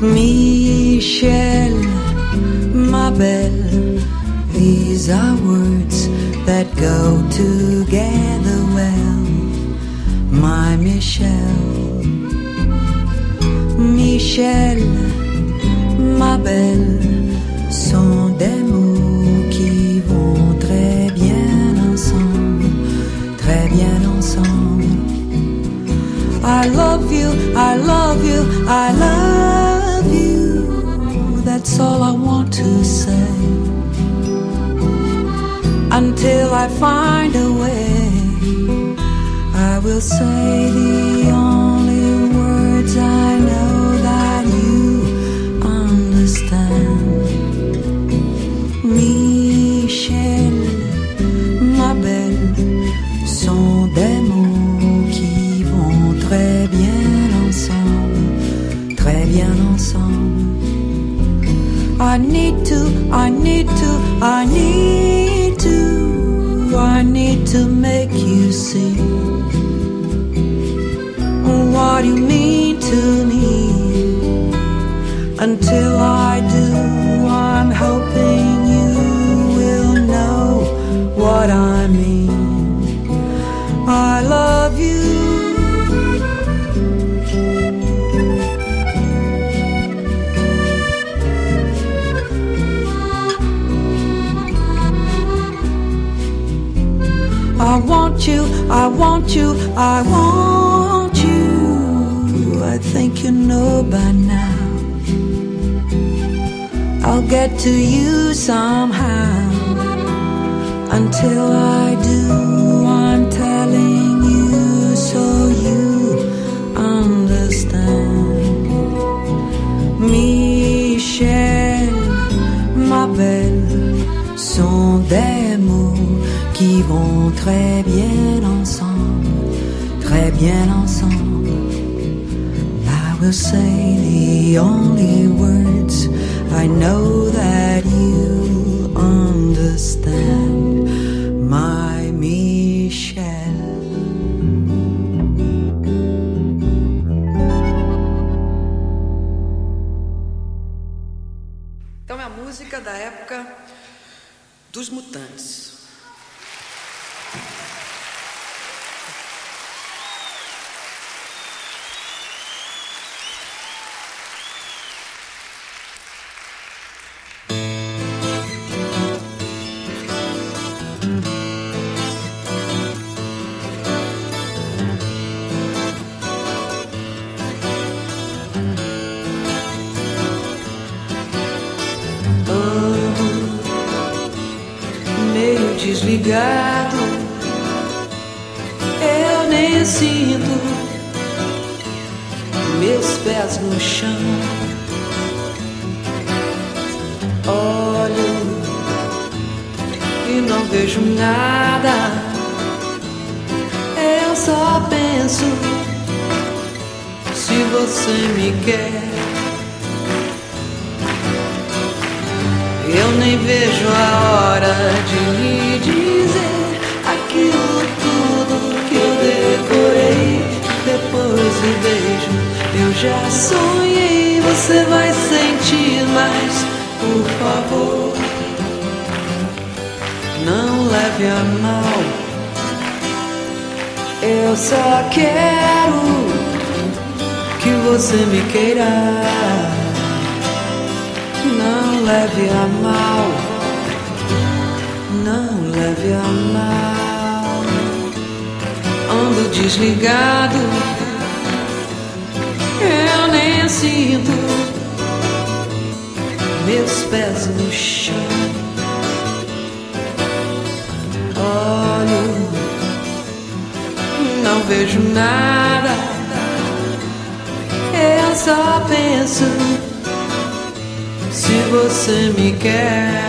Michelle, ma belle, these are words that go together well. My Michelle, Michelle, ma belle, sont des mots qui vont très bien ensemble, très bien ensemble. I love you, I love you, I love you. That's all I want to say. Until I find a way, I will say the only words I know that you understand. Michelle, ma belle, sont des mots qui vont très bien ensemble, très bien ensemble. I need to make you see what you mean to me. Until I do, I'm hoping you will know what I mean. I love you. I want you, I want you, I want you. I think you know by now. I'll get to you somehow. Until I do, I'm telling you so you understand. Michelle, ma belle, sont des mots qui vont très bien ensemble, très bien ensemble. I will say the only words I know that you understand, my Michelle. Então é a música da época dos Mutantes. Desligado, eu nem sinto meus pés no chão. Olho e não vejo nada. Eu só penso se você me quer. Eu nem vejo a hora de lhe dizer aquilo tudo que eu decorei. Depois do beijo eu já sonhei. Você vai sentir, mas por favor, não leve a mal. Eu só quero que você me queira. Não leve a mal, não leve a mal. Ando desligado, eu nem sinto meus pés no chão. Olho, não vejo nada. Eu só penso se você me quer.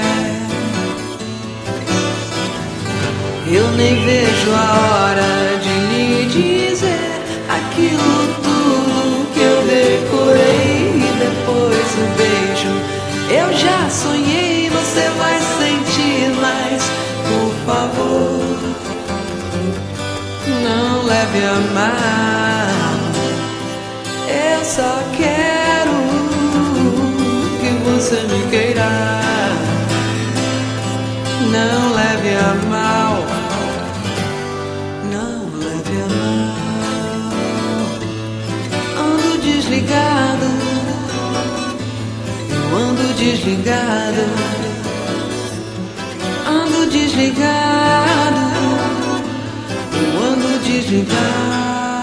Eu nem vejo a hora de lhe dizer aquilo tudo que eu decorei. E depois do beijo eu já sonhei. Você vai sentir, mas por favor, não leve a mal. Eu só quero você me queira, não leve a mal, não leve a mal. Ando desligado, eu ando desligado, ando desligado, eu ando desligado.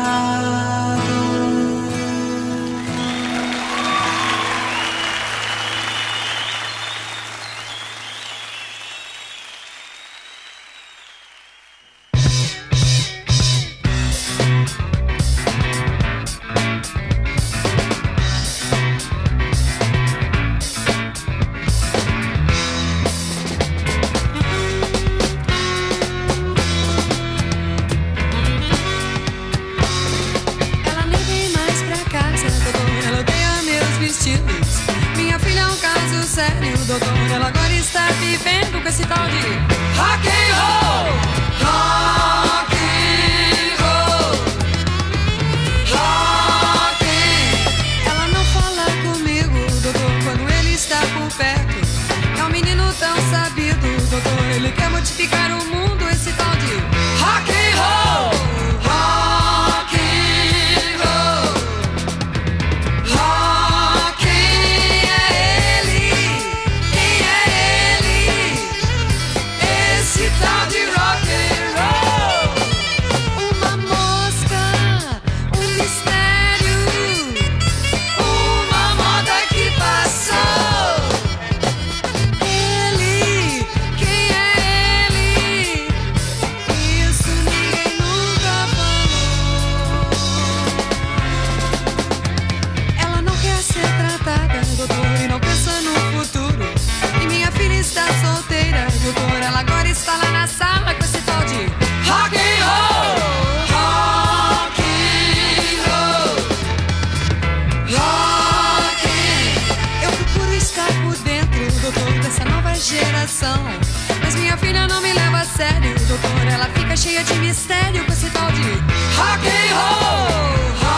Mas minha filha não me leva a sério, doutor. Ela fica cheia de mistério com esse tal de rock and roll,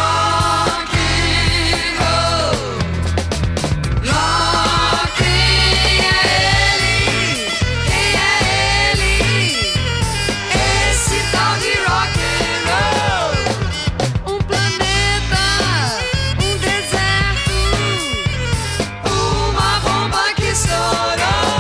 rock and roll, rock. Quem é ele? Quem é ele? Esse tal de rock and roll. Um planeta, um deserto, uma bomba que estourou.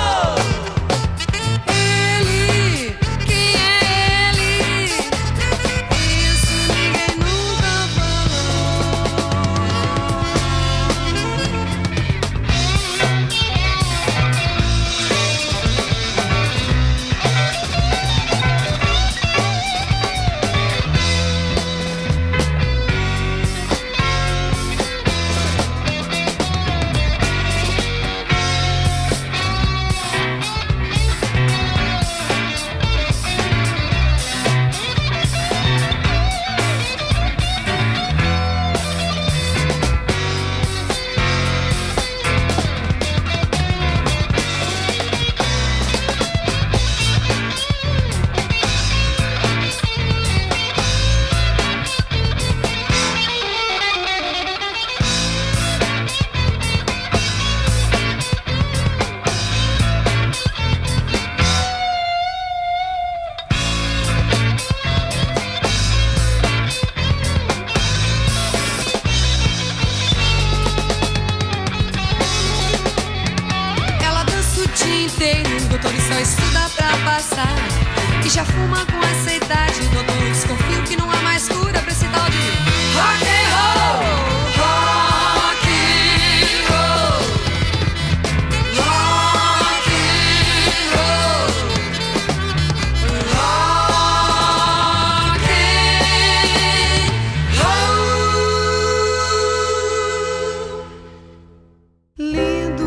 E já fuma com essa idade, doutor. Desconfio que não há mais cura pra esse tal de rock and roll, rock and roll, rock and roll, rock and roll. Lindo,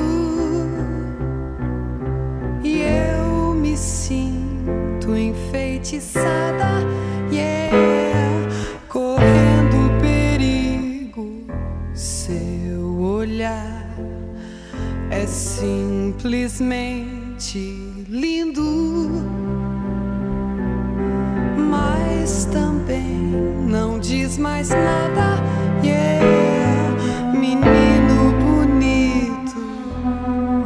e eu me sinto enfeitiçada, yeah, correndo perigo. Seu olhar é simplesmente lindo, mas também não diz mais nada, yeah, menino bonito.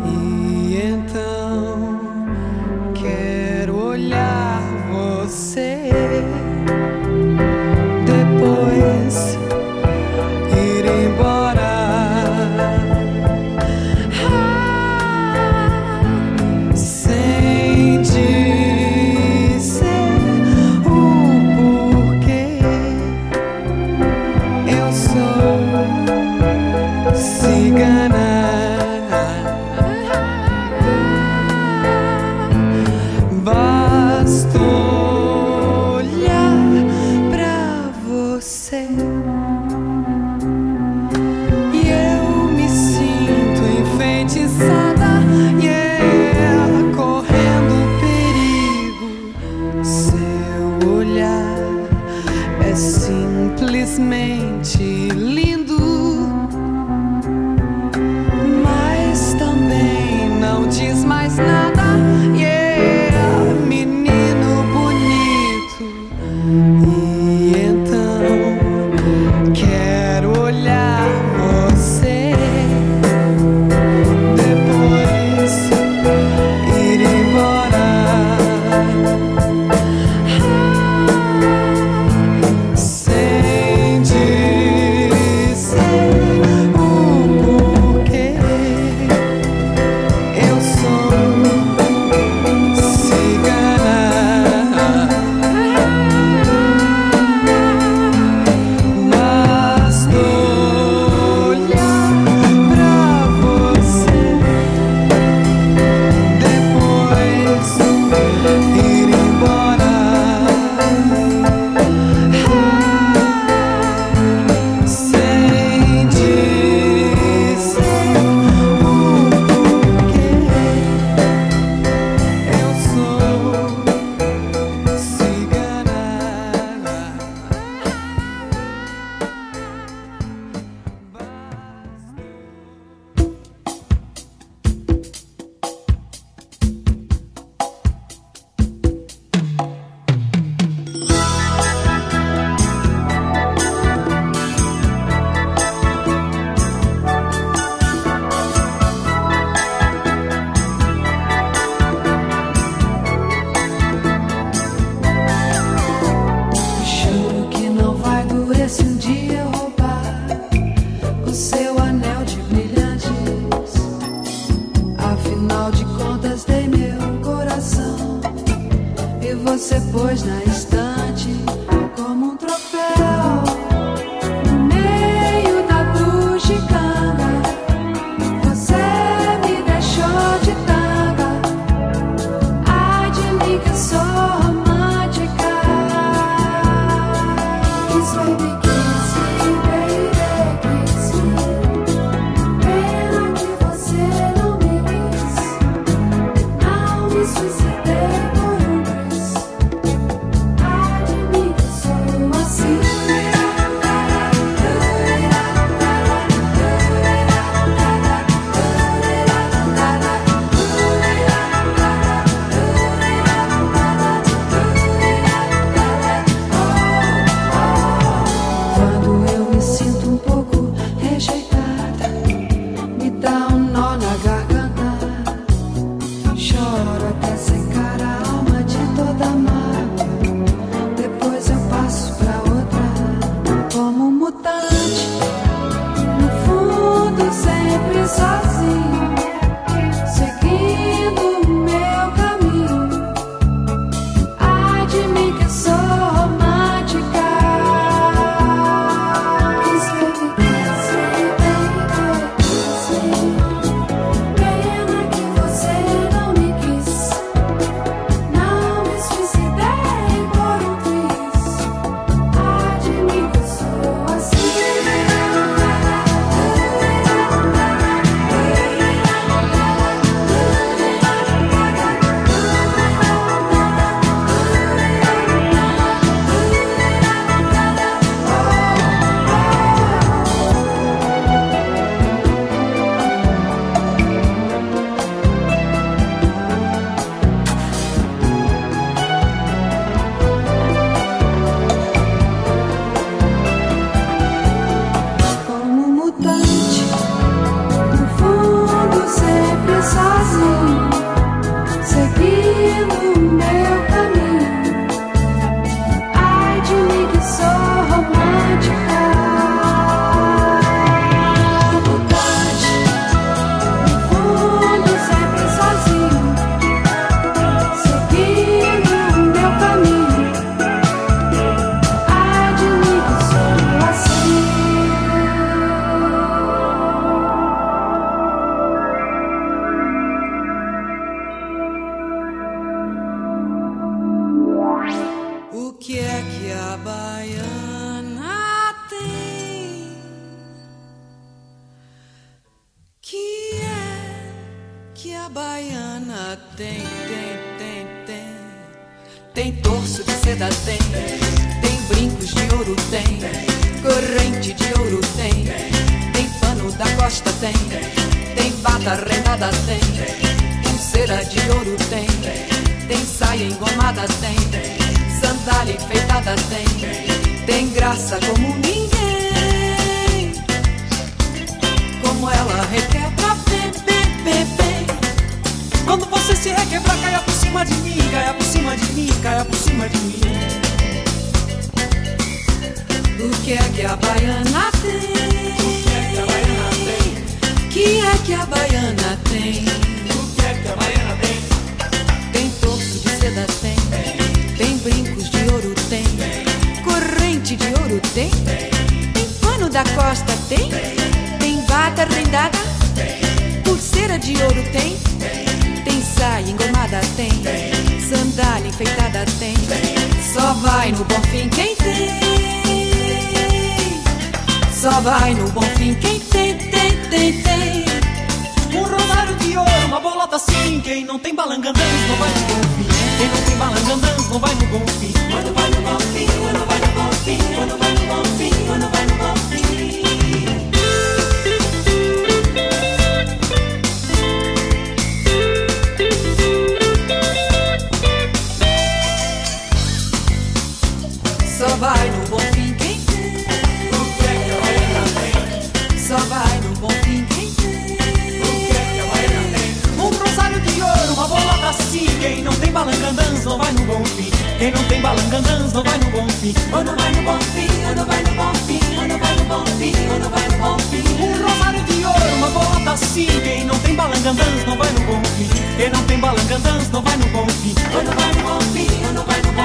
você pôs na estante como um troféu no meio da bugiganga. Você me deixou de tanga. Ai de mim que eu sou romântica. Kiss baby, kiss me, baby, kiss me. Pena que você não me quis. Não me suicidei por um triz. Ai de mim que eu sou assim. Quando eu me sinto um pouco rejeitada, me dá um nó na garganta. Choro até secar a alma de toda mágoa. Depois eu passo pra outra, como um mutante. No fundo, sempre sozinho, seguindo o meu caminho. Ai de mim que eu sou romântica. Kiss baby, kiss me, baby, kiss me. Pena que você não me quis. Não me suicidei por um triz. Ai de mim que eu sou assim. Como um mutante, no fundo sempre sozinho, seguindo o meu caminho. Ai de mim que sou romântica. Mutante, no fundo sempre sozinho, seguindo o meu caminho. Ai de mim que sou assim. O que é que a baiana tem? Que é que a baiana tem? Tem torso de seda, tem brincos de ouro, tem corrente de ouro, tem pano da costa, tem bata rendada, tem pulseira de ouro, tem saia engomada, tem sandália enfeitada, tem graça como ninguém. Como ela requebra, bem. Quando você se requebrar, caia por cima de mim, caia por cima de mim, caia por cima de mim. O que é que a baiana tem? O que é que a baiana tem? Que é que a baiana tem? O que é que a baiana tem? Tem torso de seda, tem brincos de ouro, tem corrente de ouro, tem pano da costa, tem bata rendada, pulseira de ouro, tem saia engomada, tem sandália enfeitada, tem. Só vai no Bonfim quem tem. Só vai no Bonfim quem tem. Um rosário de ouro, uma bolota assim. Quem não tem balangandãs não vai no Bonfim. Quem não tem balangandãs não vai no Bonfim. Quando vai no Bonfim, quando vai no Bonfim, quando vai no Bonfim, quando vai no Bonfim. Só vai no Bonfim quem tem. O que é que a baiana tem? Só vai no Bonfim quem tem. O que é que a baiana tem? Um rosário de ouro, uma bolota assim. Quem não tem balangandãs não vai no Bonfim. Quem não tem balangandãs não vai no Bonfim. Quando vai no Bonfim, quando vai no Bonfim, quando vai no Bonfim, quando vai no Bonfim. Um rosário de ouro, uma bolota assim. Quem não tem balangandãs não vai no Bonfim. Quem não tem balangandãs não vai no Bonfim. Quando vai no Bonfim, quando vai no Bonfim.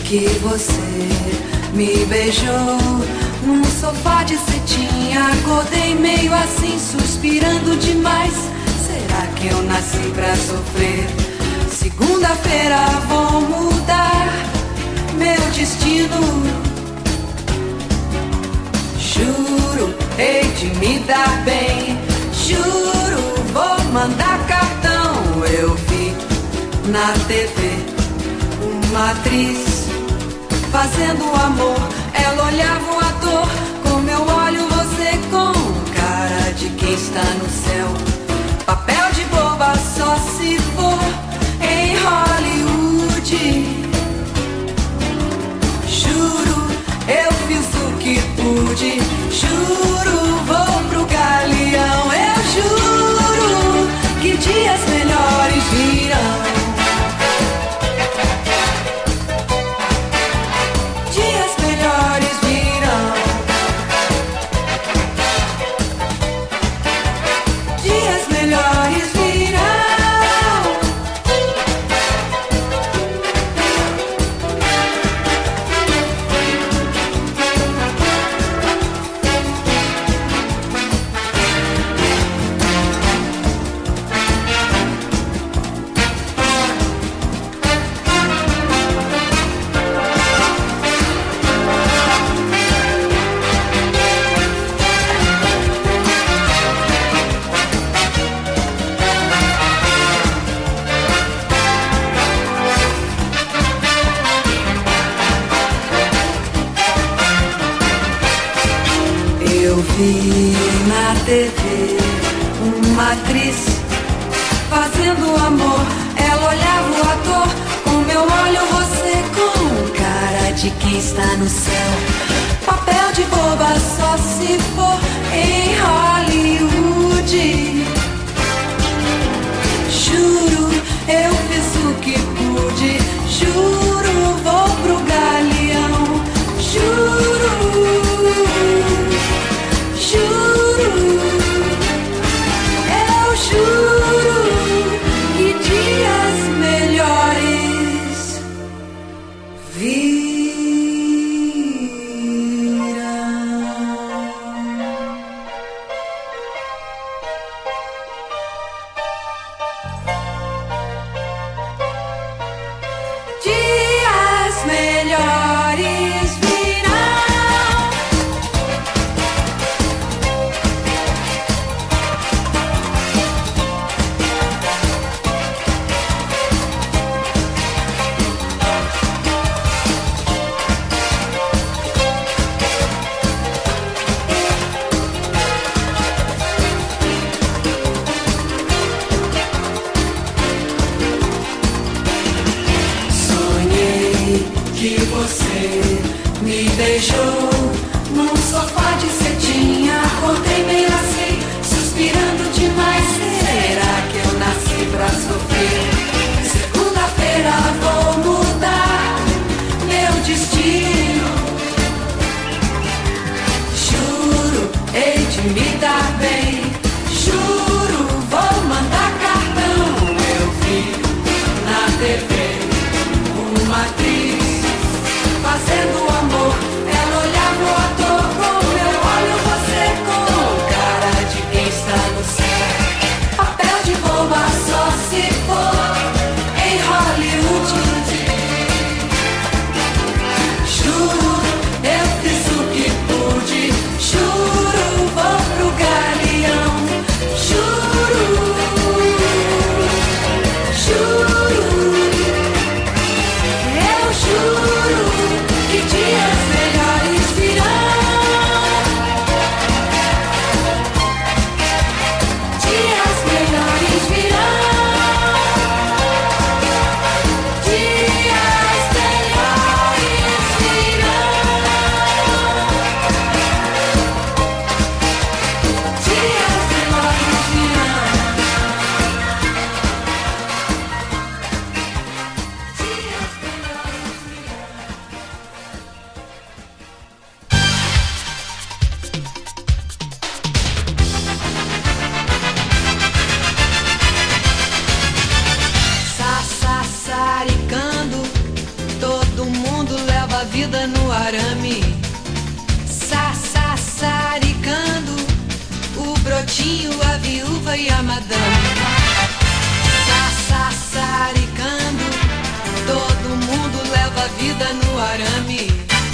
que você me beijou num sofá de cetim. Acordei meio assim, suspirando demais. Será que eu nasci pra sofrer? Segunda-feira vou mudar meu destino. Juro, hei de me dar bem. Juro, vou mandar cartão. Eu vi na TV uma atriz fazendo amor. Ela olhava o ator como eu olho você, com cara de quem está no céu. Papel de boba só se for em Hollywood. Juro, eu fiz o que pude. Juro, vou pro Galeão. Eu juro que dias melhores virão. Dias melhores virão. Dias melhores virão. Eu vi na TV uma atriz fazendo amor. Ela olhava o ator como eu olho você, com cara de quem está no céu. Papel de boba só se for em Hollywood. Juro, eu fiz o que pude. Juro, vou pro Galeão. Juro. Juro, eu juro que dias melhores virão. Dias melhores virão. Que você me beijou num sofá de cetim. Acordei meio assim, suspirando demais. Será que eu nasci pra sofrer? Segunda-feira vou mudar meu destino. Juro, hei de me dar bem. Juro, vou mandar cartão. Eu vi na TV uma atriz fazendo amor. Ela olhava o ator como eu olho leva a vida no arame, sassaricando o brotinho, a viúva e a madame. Sassaricando, todo mundo leva a vida no arame,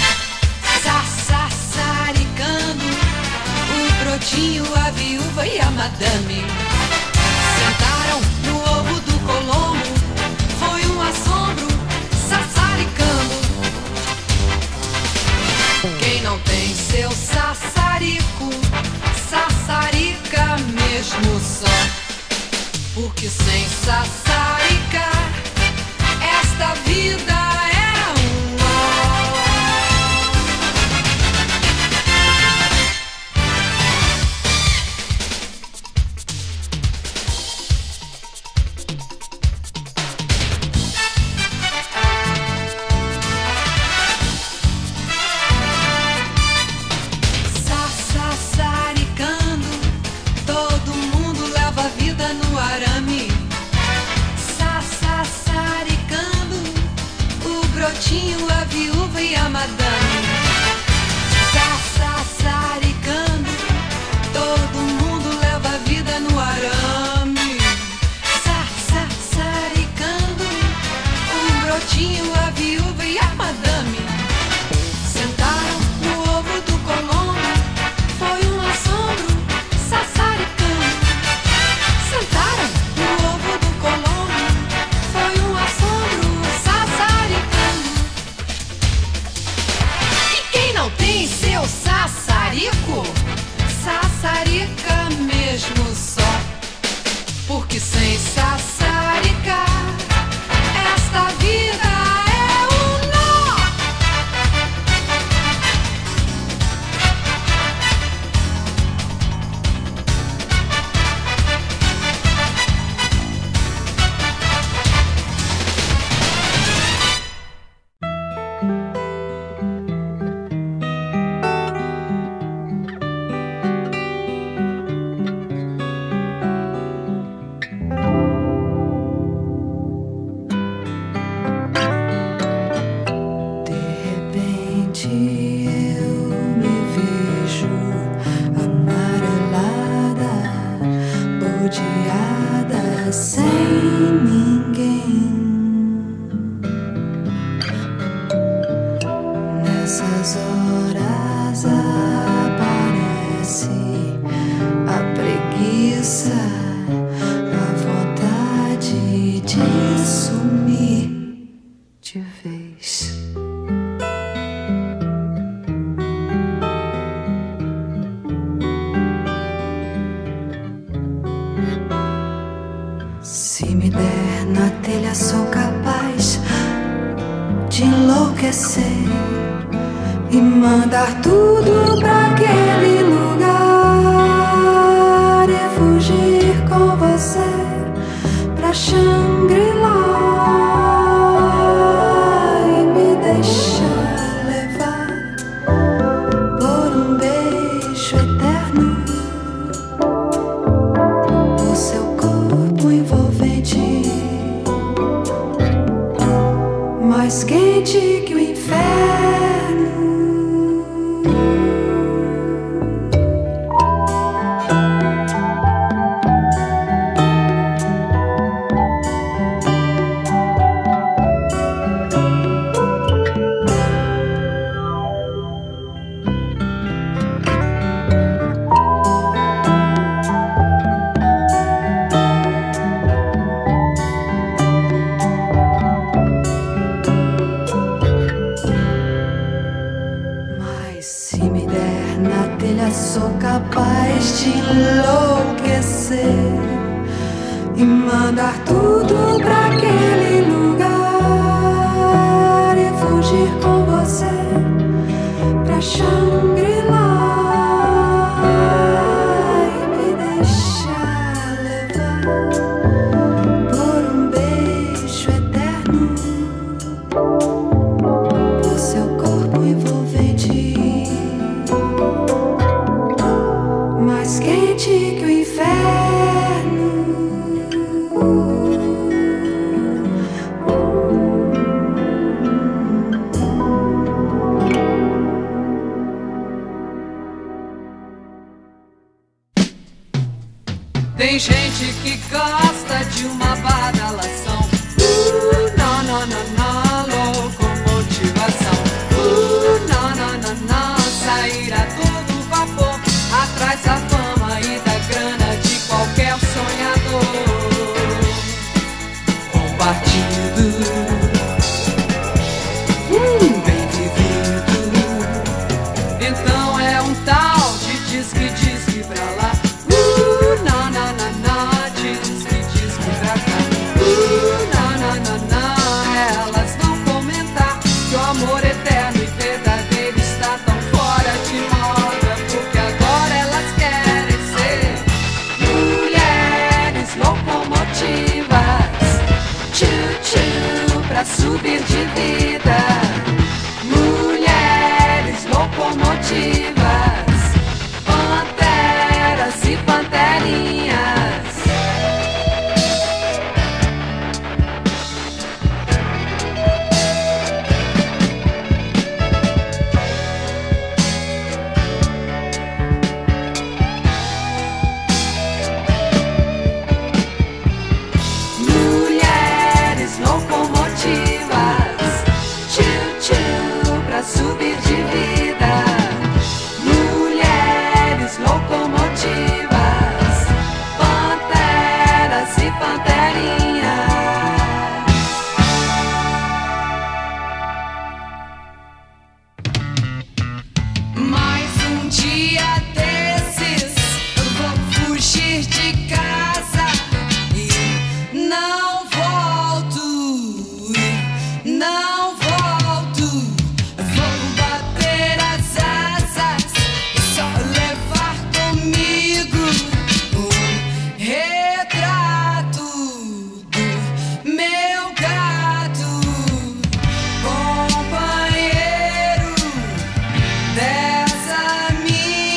sassaricando o brotinho, a viúva e a madame. Sentaram no ovo do Colombo, foi um assombro, sassaricando. Quem não tem seu sassarico, sassarica mesmo só. Porque sem sassaricar, esta vida é um a viúva e a madame. Sassaricando, todo mundo leva a vida no arame. Sassaricando, o brotinho, a viúva e a madame. Sentaram no ovo do Colombo, foi um assombro, sassaricando. Sentaram no ovo do Colombo, foi um assombro, sassaricando. Não tem seu sassarico, sassarica mesmo só. Porque sem sassaricar, esta vida é um nó. Se me der na telha, sou capaz de enlouquecer e mandar tudo pra aquele lugar e fugir com você pra Shangri-La e me deixar levar por um beijo eterno, o seu corpo envolvente, mais quente que o inferno. Sou capaz de enlouquecer e mandar tudo pra aquele lugar e fugir com você pra Shangri-La e me deixar levar por um beijo eterno, por seu corpo envolvente, mais quente que o inferno. Tem gente que gosta de uma badalação. Não, não, não, não, locomotivação. Não, não, não, não, sair a todo vapor, atrás da fama e da grana de qualquer sonhador. Um partido bem vivido, então é um tal de diz-que pra lá. Não, não, não, não, diz-que pra cá. Não, não, não, não, elas vão comentar que o amor eterno e verdadeiro está tão fora de moda, porque agora elas querem ser mulheres locomotivas, tchu-tchu, pra subir de vida. Mulheres locomotivas, panteras e panterinhas. Mulheres locomotivas, tchu-tchu, pra subir de vida. Mulheres locomotivas, panteras e panterinhas. Mais um dia desses, vou fugir de casa e não volto, não volto. Vou bater as asas e só levar comigo um retrato do meu gato, companheiro dessa minha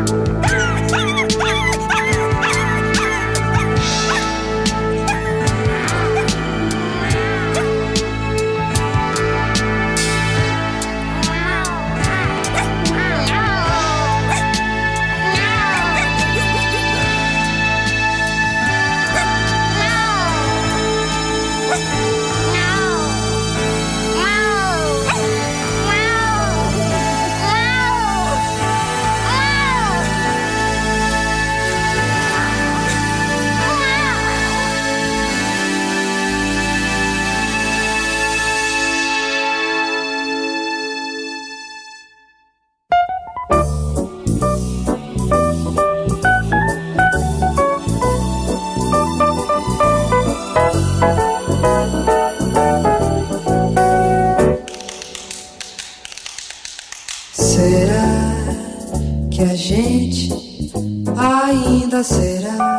Será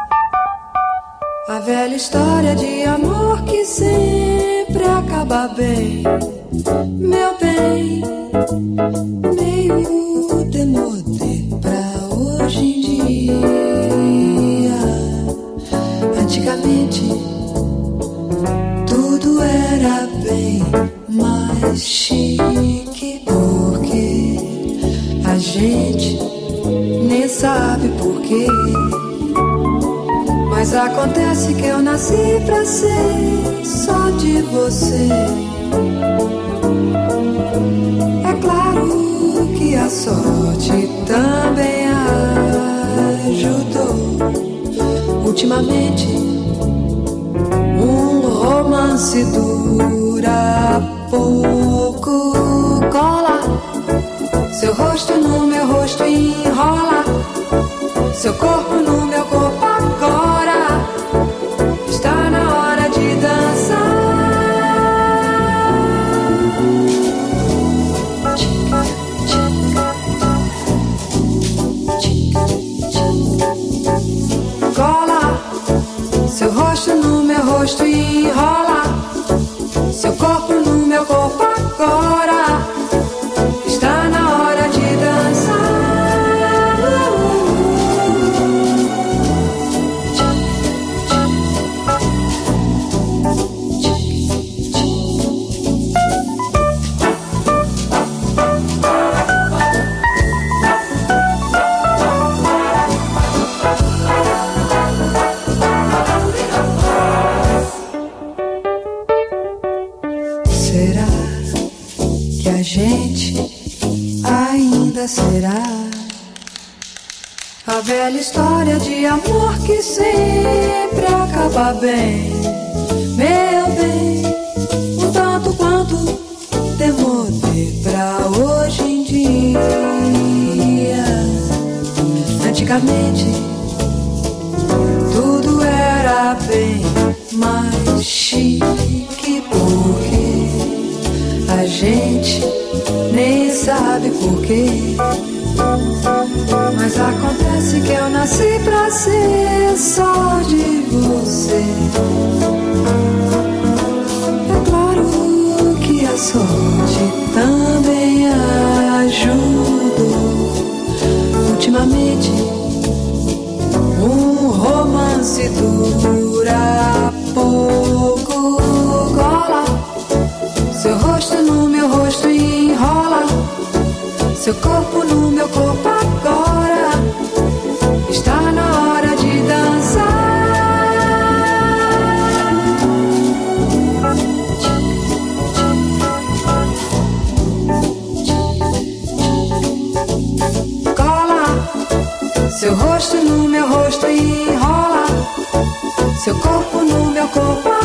a velha história de amor que sempre acaba bem, meu bem, meio demodê pra hoje em dia. Antigamente tudo era bem mais chique, porque a gente nem sabe por quê. Mas acontece que eu nasci pra ser só de você. É claro que a sorte também ajudou. Ultimamente um romance dura pouco. Cola seu rosto no meu rosto e enrola seu corpo no meu corpo agora. Está na hora de dançar. Cola seu rosto no meu rosto e enrola seu corpo no meu corpo agora. Está na hora de dançar. Será que a gente ainda será a velha história de amor que sempre acaba bem, meu bem, um tanto quanto demodê pra hoje em dia. Antigamente tudo era bem mais chique, porque a gente nem sabe por quê. Mas acontece que eu nasci pra ser só de você. É claro que a sorte também ajudou. Ultimamente um romance dura pouco. Cola seu rosto no meu rosto e enrola seu corpo no meu corpo agora. Está na hora de dançar. Cola seu rosto no meu rosto e enrola seu corpo no meu corpo